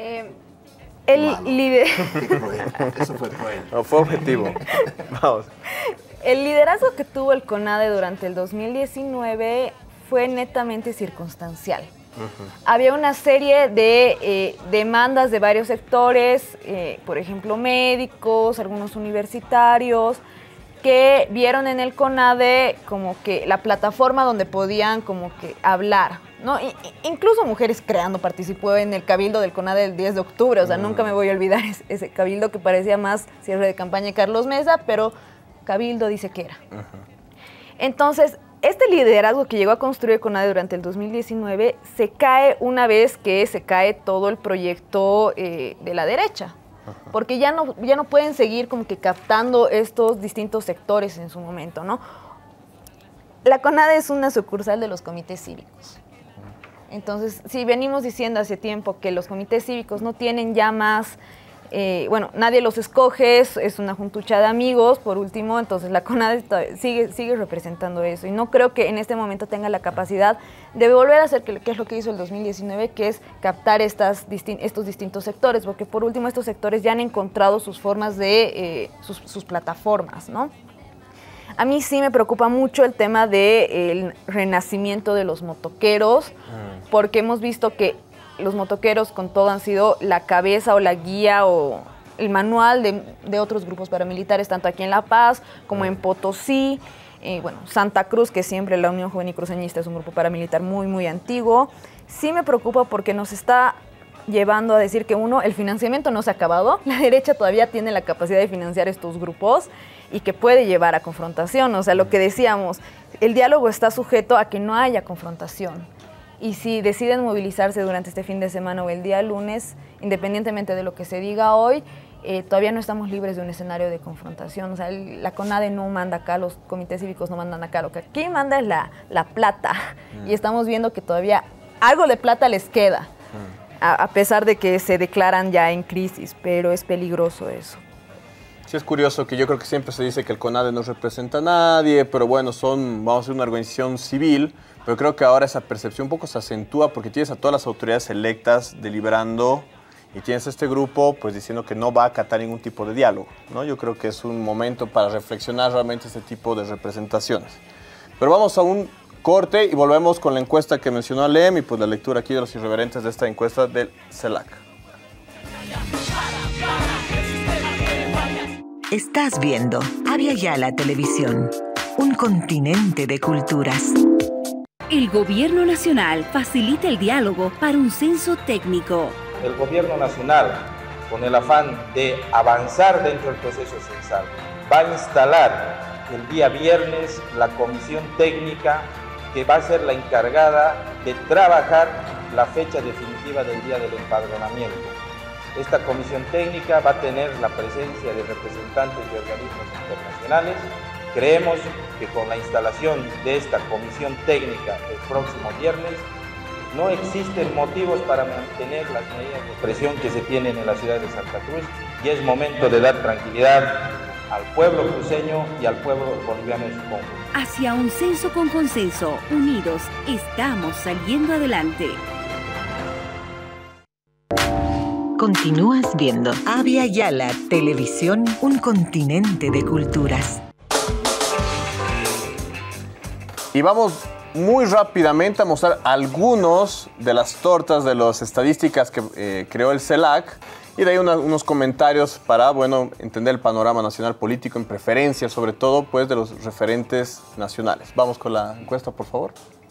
Speaker 4: El líder...
Speaker 5: Eso fue cruel.
Speaker 1: No, fue objetivo. Vamos.
Speaker 4: El liderazgo que tuvo el CONADE durante el 2019 fue netamente circunstancial. Había una serie de demandas de varios sectores, por ejemplo médicos, algunos universitarios, que vieron en el CONADE como que la plataforma donde podían como que hablar, ¿no? Incluso Mujeres Creando participó en el cabildo del CONADE el 10 de octubre, o sea, nunca me voy a olvidar ese cabildo que parecía más cierre de campaña de Carlos Mesa, pero cabildo dice que era. Entonces, este liderazgo que llegó a construir el CONADE durante el 2019 se cae una vez que se cae todo el proyecto de la derecha. Porque ya no pueden seguir como que captando estos distintos sectores en su momento, ¿no? La CONADE es una sucursal de los comités cívicos. Entonces, si venimos diciendo hace tiempo que los comités cívicos no tienen ya más, bueno, nadie los escoge, es una juntucha de amigos, por último, entonces la CONADE sigue representando eso. Y no creo que en este momento tenga la capacidad de volver a hacer, que es lo que hizo el 2019, que es captar estos distintos sectores, porque por último estos sectores ya han encontrado sus formas de, sus plataformas, ¿no? A mí sí me preocupa mucho el tema del renacimiento de los motoqueros, porque hemos visto que los motoqueros con todo han sido la cabeza o la guía o el manual de otros grupos paramilitares, tanto aquí en La Paz como en Potosí, bueno, Santa Cruz, que siempre la Unión Juvenil Cruceñista es un grupo paramilitar muy, muy antiguo. Sí me preocupa porque nos está llevando a decir que uno, el financiamiento no se ha acabado, la derecha todavía tiene la capacidad de financiar estos grupos y que puede llevar a confrontación. O sea, lo que decíamos, el diálogo está sujeto a que no haya confrontación. Y si deciden movilizarse durante este fin de semana o el día lunes, independientemente de lo que se diga hoy, todavía no estamos libres de un escenario de confrontación. O sea, la CONADE no manda acá, los comités cívicos no mandan acá. Lo que aquí manda es la plata. Y estamos viendo que todavía algo de plata les queda, a pesar de que se declaran ya en crisis, pero es peligroso eso.
Speaker 1: Sí, es curioso que yo creo que siempre se dice que el CONADE no representa a nadie, pero bueno, vamos a ser una organización civil, pero creo que ahora esa percepción un poco se acentúa porque tienes a todas las autoridades electas deliberando y tienes este grupo pues diciendo que no va a acatar ningún tipo de diálogo, ¿no? Yo creo que es un momento para reflexionar realmente este tipo de representaciones. Pero vamos a un corte y volvemos con la encuesta que mencionó Alem y pues la lectura aquí de los irreverentes de esta encuesta del CELAC.
Speaker 14: Estás viendo Avia Yala Televisión, un continente de culturas.
Speaker 15: El Gobierno Nacional facilita el diálogo para un censo técnico.
Speaker 16: El Gobierno Nacional, con el afán de avanzar dentro del proceso censal, va a instalar el día viernes la comisión técnica que va a ser la encargada de trabajar la fecha definitiva del día del empadronamiento. Esta comisión técnica va a tener la presencia de representantes de organismos internacionales. Creemos que con la instalación de esta comisión técnica el próximo viernes no existen motivos para mantener las medidas de presión que se tienen en la ciudad de Santa Cruz y es momento de dar tranquilidad al pueblo cruceño y al pueblo boliviano en su conjunto.
Speaker 15: Hacia un censo con consenso, unidos, estamos saliendo adelante.
Speaker 14: Continúas viendo Avia Yala Televisión, un continente de culturas.
Speaker 1: Y vamos muy rápidamente a mostrar algunos de las tortas de las estadísticas que creó el CELAC y de ahí unos comentarios para, bueno, entender el panorama nacional político en preferencia, sobre todo, pues, de los referentes nacionales. Vamos con la encuesta, por favor.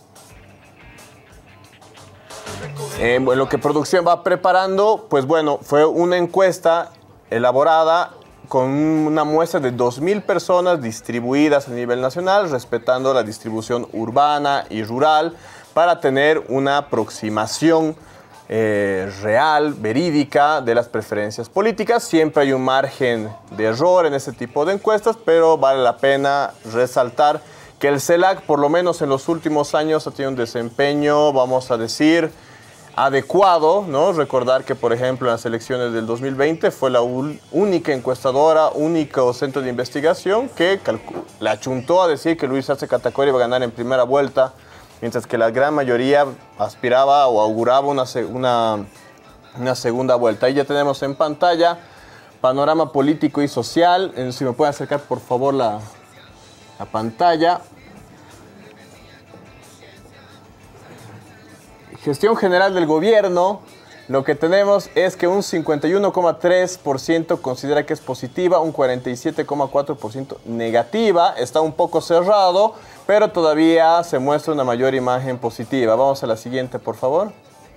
Speaker 1: Lo que producción va preparando, pues bueno, fue una encuesta elaborada con una muestra de 2.000 personas distribuidas a nivel nacional, respetando la distribución urbana y rural, para tener una aproximación real, verídica de las preferencias políticas. Siempre hay un margen de error en este tipo de encuestas, pero vale la pena resaltar que el CELAC, por lo menos en los últimos años, ha tenido un desempeño, vamos a decir, adecuado, ¿no? Recordar que, por ejemplo, en las elecciones del 2020 fue la única encuestadora, único centro de investigación que le achuntó a decir que Luis Arce Catacora iba a ganar en primera vuelta, mientras que la gran mayoría aspiraba o auguraba una segunda vuelta. Ahí ya tenemos en pantalla panorama político y social. Si me pueden acercar, por favor, la pantalla. Gestión general del gobierno, lo que tenemos es que un 51,3% considera que es positiva, un 47,4% negativa. Está un poco cerrado, pero todavía se muestra una mayor imagen positiva. Vamos a la siguiente, por favor.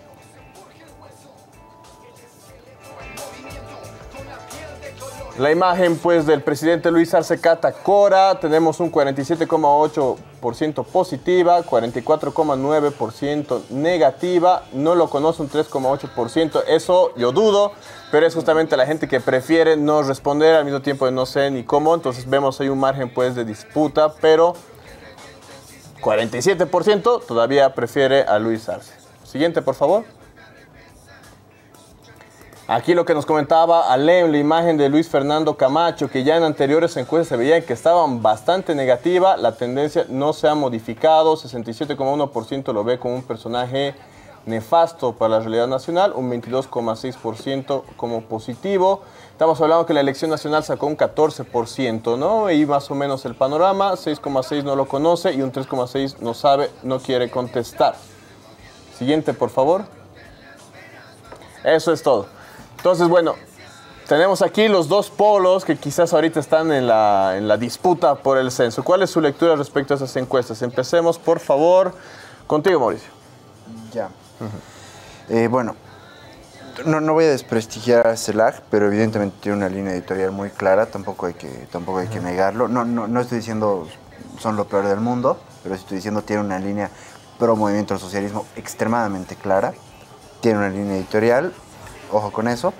Speaker 1: La imagen, pues, del presidente Luis Arce Catacora. Tenemos un 47,8% positiva, 44,9% negativa. No lo conoce un 3,8%. Eso yo dudo, pero es justamente la gente que prefiere no responder al mismo tiempo de no sé ni cómo. Entonces vemos ahí un margen, pues, de disputa, pero 47% todavía prefiere a Luis Arce. Siguiente, por favor. Aquí lo que nos comentaba Alem, la imagen de Luis Fernando Camacho, que ya en anteriores encuestas se veía que estaban bastante negativa. La tendencia no se ha modificado. 67,1% lo ve como un personaje nefasto para la realidad nacional, un 22,6% como positivo. Estamos hablando que la elección nacional sacó un 14%, ¿no? Y más o menos el panorama, 6,6% no lo conoce y un 3,6% no sabe, no quiere contestar. Siguiente, por favor. Eso es todo. Entonces, bueno, tenemos aquí los dos polos que quizás ahorita están en la disputa por el censo. ¿Cuál es su lectura respecto a esas encuestas? Empecemos, por favor, contigo, Mauricio.
Speaker 3: Ya. Bueno, no voy a desprestigiar a CELAC, pero evidentemente tiene una línea editorial muy clara, tampoco hay que negarlo. No estoy diciendo son lo peor del mundo, pero estoy diciendo tiene una línea pro movimiento al socialismo extremadamente clara. Tiene una línea editorial. Ojo con eso.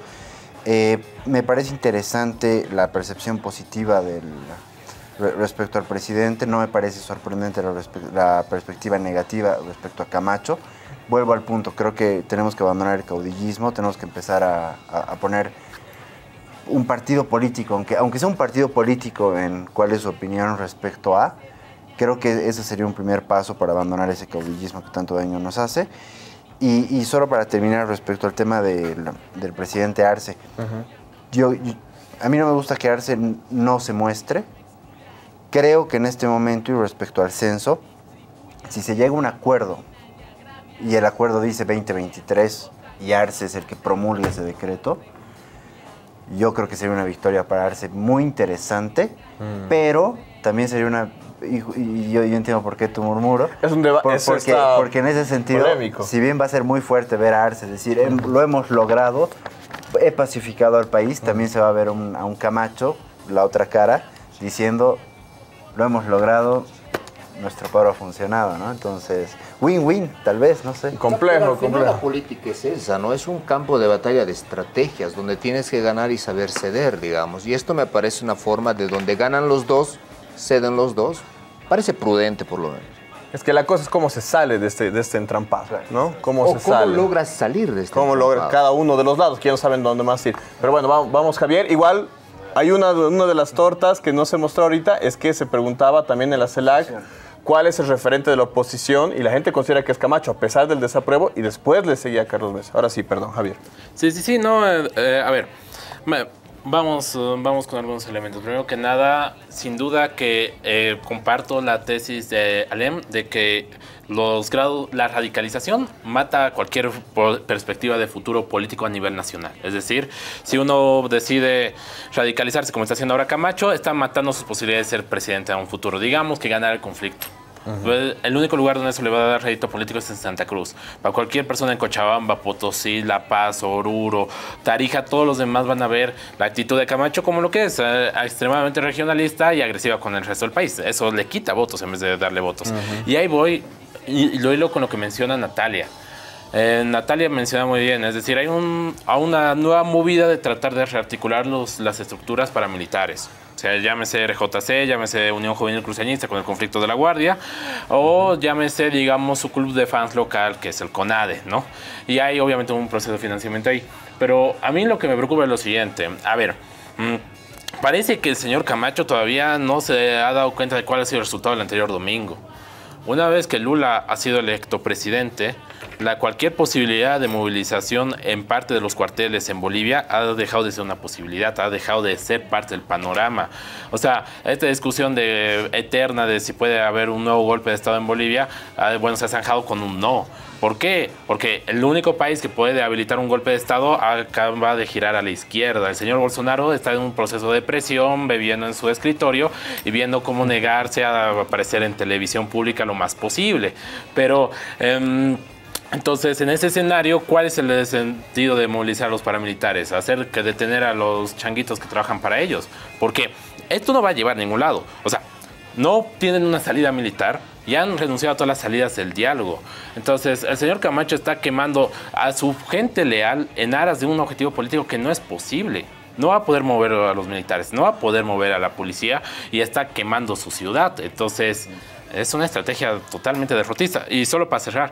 Speaker 3: Me parece interesante la percepción positiva respecto al presidente. No me parece sorprendente la perspectiva negativa respecto a Camacho. Vuelvo al punto. Creo que tenemos que abandonar el caudillismo. Tenemos que empezar a poner un partido político. Aunque sea un partido político en cuál es su opinión respecto a. Creo que ese sería un primer paso para abandonar ese caudillismo que tanto daño nos hace. Y solo para terminar respecto al tema del presidente Arce, a mí no me gusta que Arce no se muestre. Creo que en este momento y respecto al censo, si se llega a un acuerdo y el acuerdo dice 2023 y Arce es el que promulga ese decreto, yo creo que sería una victoria para Arce muy interesante, pero también sería una... Y yo entiendo por qué tu murmuro. Es un debate. Porque en ese sentido, polémico. Si bien va a ser muy fuerte ver a Arce, es decir, lo hemos logrado, he pacificado al país, también se va a ver a un Camacho, la otra cara, diciendo, lo hemos logrado, nuestro paro ha funcionado, ¿no? Entonces, win-win, tal vez, no sé.
Speaker 5: Complejo. La política es esa, ¿no? Es un campo de batalla de estrategias, donde tienes que ganar y saber ceder, digamos. Y esto me parece una forma de donde ganan los dos, ceden los dos, parece prudente por lo menos.
Speaker 1: Es que la cosa es cómo se sale de este entrampado, ¿no? ¿Cómo
Speaker 5: logras salir de este
Speaker 1: ¿Cómo logra cada uno de los lados? Que ya no saben dónde más ir. Pero bueno, vamos Javier. Igual hay una de las tortas que no se mostró ahorita, es que se preguntaba también en la CELAC cuál es el referente de la oposición y la gente considera que es Camacho, a pesar del desapruebo, y después le seguía Carlos Mesa. Ahora sí, perdón, Javier.
Speaker 2: Sí, no, a ver... Vamos con algunos elementos. Primero que nada, sin duda que comparto la tesis de Alem de que la radicalización mata cualquier perspectiva de futuro político a nivel nacional. Es decir, si uno decide radicalizarse como está haciendo ahora Camacho, está matando sus posibilidades de ser presidente a un futuro. Digamos que ganar el conflicto. El único lugar donde eso le va a dar rédito político es en Santa Cruz. Para cualquier persona en Cochabamba, Potosí, La Paz, Oruro, Tarija, todos los demás van a ver la actitud de Camacho como lo que es, extremadamente regionalista y agresiva con el resto del país. Eso le quita votos en vez de darle votos. Y ahí voy, y lo hilo con lo que menciona Natalia. Natalia menciona muy bien, es decir, hay una nueva movida de tratar de rearticular las estructuras paramilitares. O sea, llámese RJC, llámese Unión Juvenil Cruceñista con el conflicto de La Guardia, o llámese, digamos, su club de fans local, que es el CONADE, ¿no? Y hay obviamente un proceso de financiamiento ahí. Pero a mí lo que me preocupa es lo siguiente. A ver, parece que el señor Camacho todavía no se ha dado cuenta de cuál ha sido el resultado del anterior domingo. Una vez que Lula ha sido electo presidente, cualquier posibilidad de movilización en parte de los cuarteles en Bolivia ha dejado de ser una posibilidad, ha dejado de ser parte del panorama. O sea, esta discusión eterna de si puede haber un nuevo golpe de Estado en Bolivia, bueno, se ha zanjado con un no. ¿Por qué? Porque el único país que puede habilitar un golpe de Estado acaba de girar a la izquierda. El señor Bolsonaro está en un proceso de presión, bebiendo en su escritorio y viendo cómo negarse a aparecer en televisión pública lo más posible. Pero entonces, en ese escenario, ¿cuál es el sentido de movilizar a los paramilitares? Hacer que detener a los changuitos que trabajan para ellos. Porque esto no va a llevar a ningún lado. O sea, no tienen una salida militar y han renunciado a todas las salidas del diálogo. Entonces, el señor Camacho está quemando a su gente leal en aras de un objetivo político que no es posible. No va a poder mover a los militares, no va a poder mover a la policía y está quemando su ciudad. Entonces, es una estrategia totalmente derrotista. Y solo para cerrar,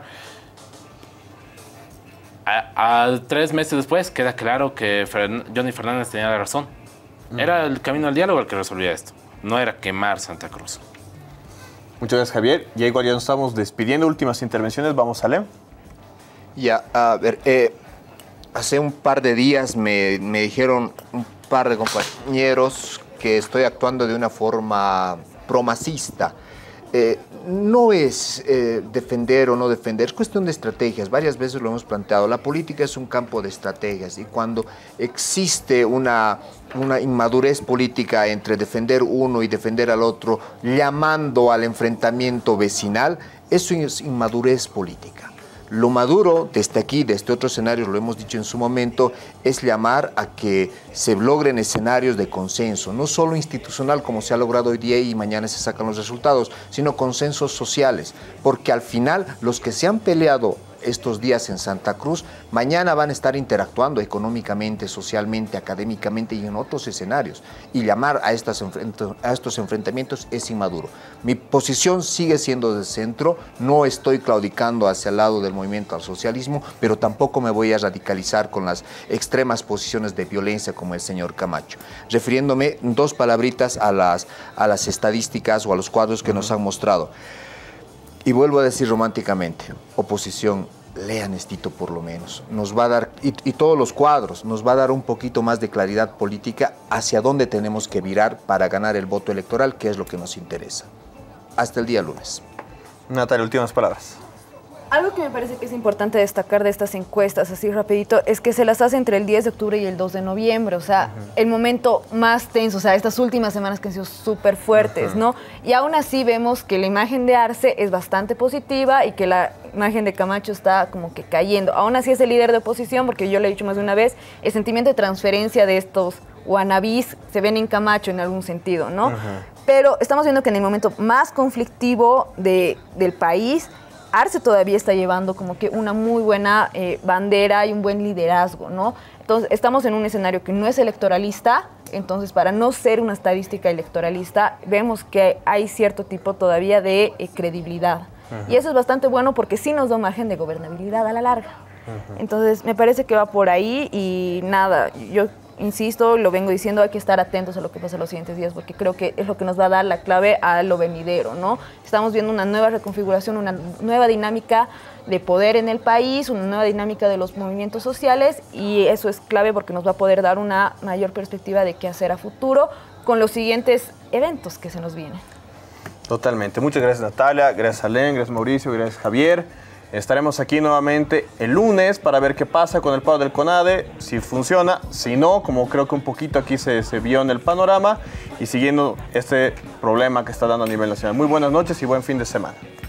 Speaker 2: 3 meses después queda claro que Johnny Fernández tenía la razón. Era el camino al diálogo el que resolvía esto. No era quemar Santa Cruz.
Speaker 1: Muchas gracias, Javier. Ya igual ya nos estamos despidiendo. Últimas intervenciones. Vamos a leer.
Speaker 5: Ya, a ver, hace un par de días me dijeron un par de compañeros que estoy actuando de una forma promacista. No es defender o no defender, es cuestión de estrategias. Varias veces lo hemos planteado. La política es un campo de estrategias y cuando existe una inmadurez política entre defender uno y defender al otro, llamando al enfrentamiento vecinal, eso es inmadurez política. Lo maduro, desde aquí, desde otro escenario, lo hemos dicho en su momento, es llamar a que se logren escenarios de consenso, no solo institucional como se ha logrado hoy día y mañana se sacan los resultados, sino consensos sociales, porque al final los que se han peleado estos días en Santa Cruz, mañana van a estar interactuando económicamente, socialmente, académicamente y en otros escenarios. Y llamar a estos enfrentamientos es inmaduro. Mi posición sigue siendo de centro, no estoy claudicando hacia el lado del movimiento al socialismo, pero tampoco me voy a radicalizar con las extremas posiciones de violencia como el señor Camacho. Refiriéndome 2 palabritas a las estadísticas o a los cuadros que nos han mostrado. Y vuelvo a decir románticamente, oposición, lean estito por lo menos. Nos va a dar, y todos los cuadros, nos va a dar un poquito más de claridad política hacia dónde tenemos que virar para ganar el voto electoral, que es lo que nos interesa. Hasta el día lunes.
Speaker 1: Natalia, últimas palabras.
Speaker 4: Algo que me parece que es importante destacar de estas encuestas, así rapidito, es que se las hace entre el 10 de octubre y el 2 de noviembre, o sea, el momento más tenso, o sea, estas últimas semanas que han sido súper fuertes, ¿no? Y aún así vemos que la imagen de Arce es bastante positiva y que la imagen de Camacho está como que cayendo. Aún así es el líder de oposición, porque yo le he dicho más de una vez, el sentimiento de transferencia de estos wannabes se ven en Camacho en algún sentido, ¿no? Pero estamos viendo que en el momento más conflictivo del país, Arce todavía está llevando como que una muy buena bandera y un buen liderazgo, ¿no? Entonces, estamos en un escenario que no es electoralista, entonces para no ser una estadística electoralista, vemos que hay cierto tipo todavía de credibilidad. Y eso es bastante bueno porque sí nos da un margen de gobernabilidad a la larga. Entonces, me parece que va por ahí y nada, yo insisto, lo vengo diciendo, hay que estar atentos a lo que pasa en los siguientes días porque creo que es lo que nos va a dar la clave a lo venidero, ¿no? Estamos viendo una nueva reconfiguración, una nueva dinámica de poder en el país, una nueva dinámica de los movimientos sociales y eso es clave porque nos va a poder dar una mayor perspectiva de qué hacer a futuro con los siguientes eventos que se nos vienen.
Speaker 1: Totalmente. Muchas gracias, Natalia, gracias, Alén, gracias, Mauricio, gracias, Javier. Estaremos aquí nuevamente el lunes para ver qué pasa con el paro del CONADE, si funciona, si no, como creo que un poquito aquí se vio en el panorama y siguiendo este problema que está dando a nivel nacional. Muy buenas noches y buen fin de semana.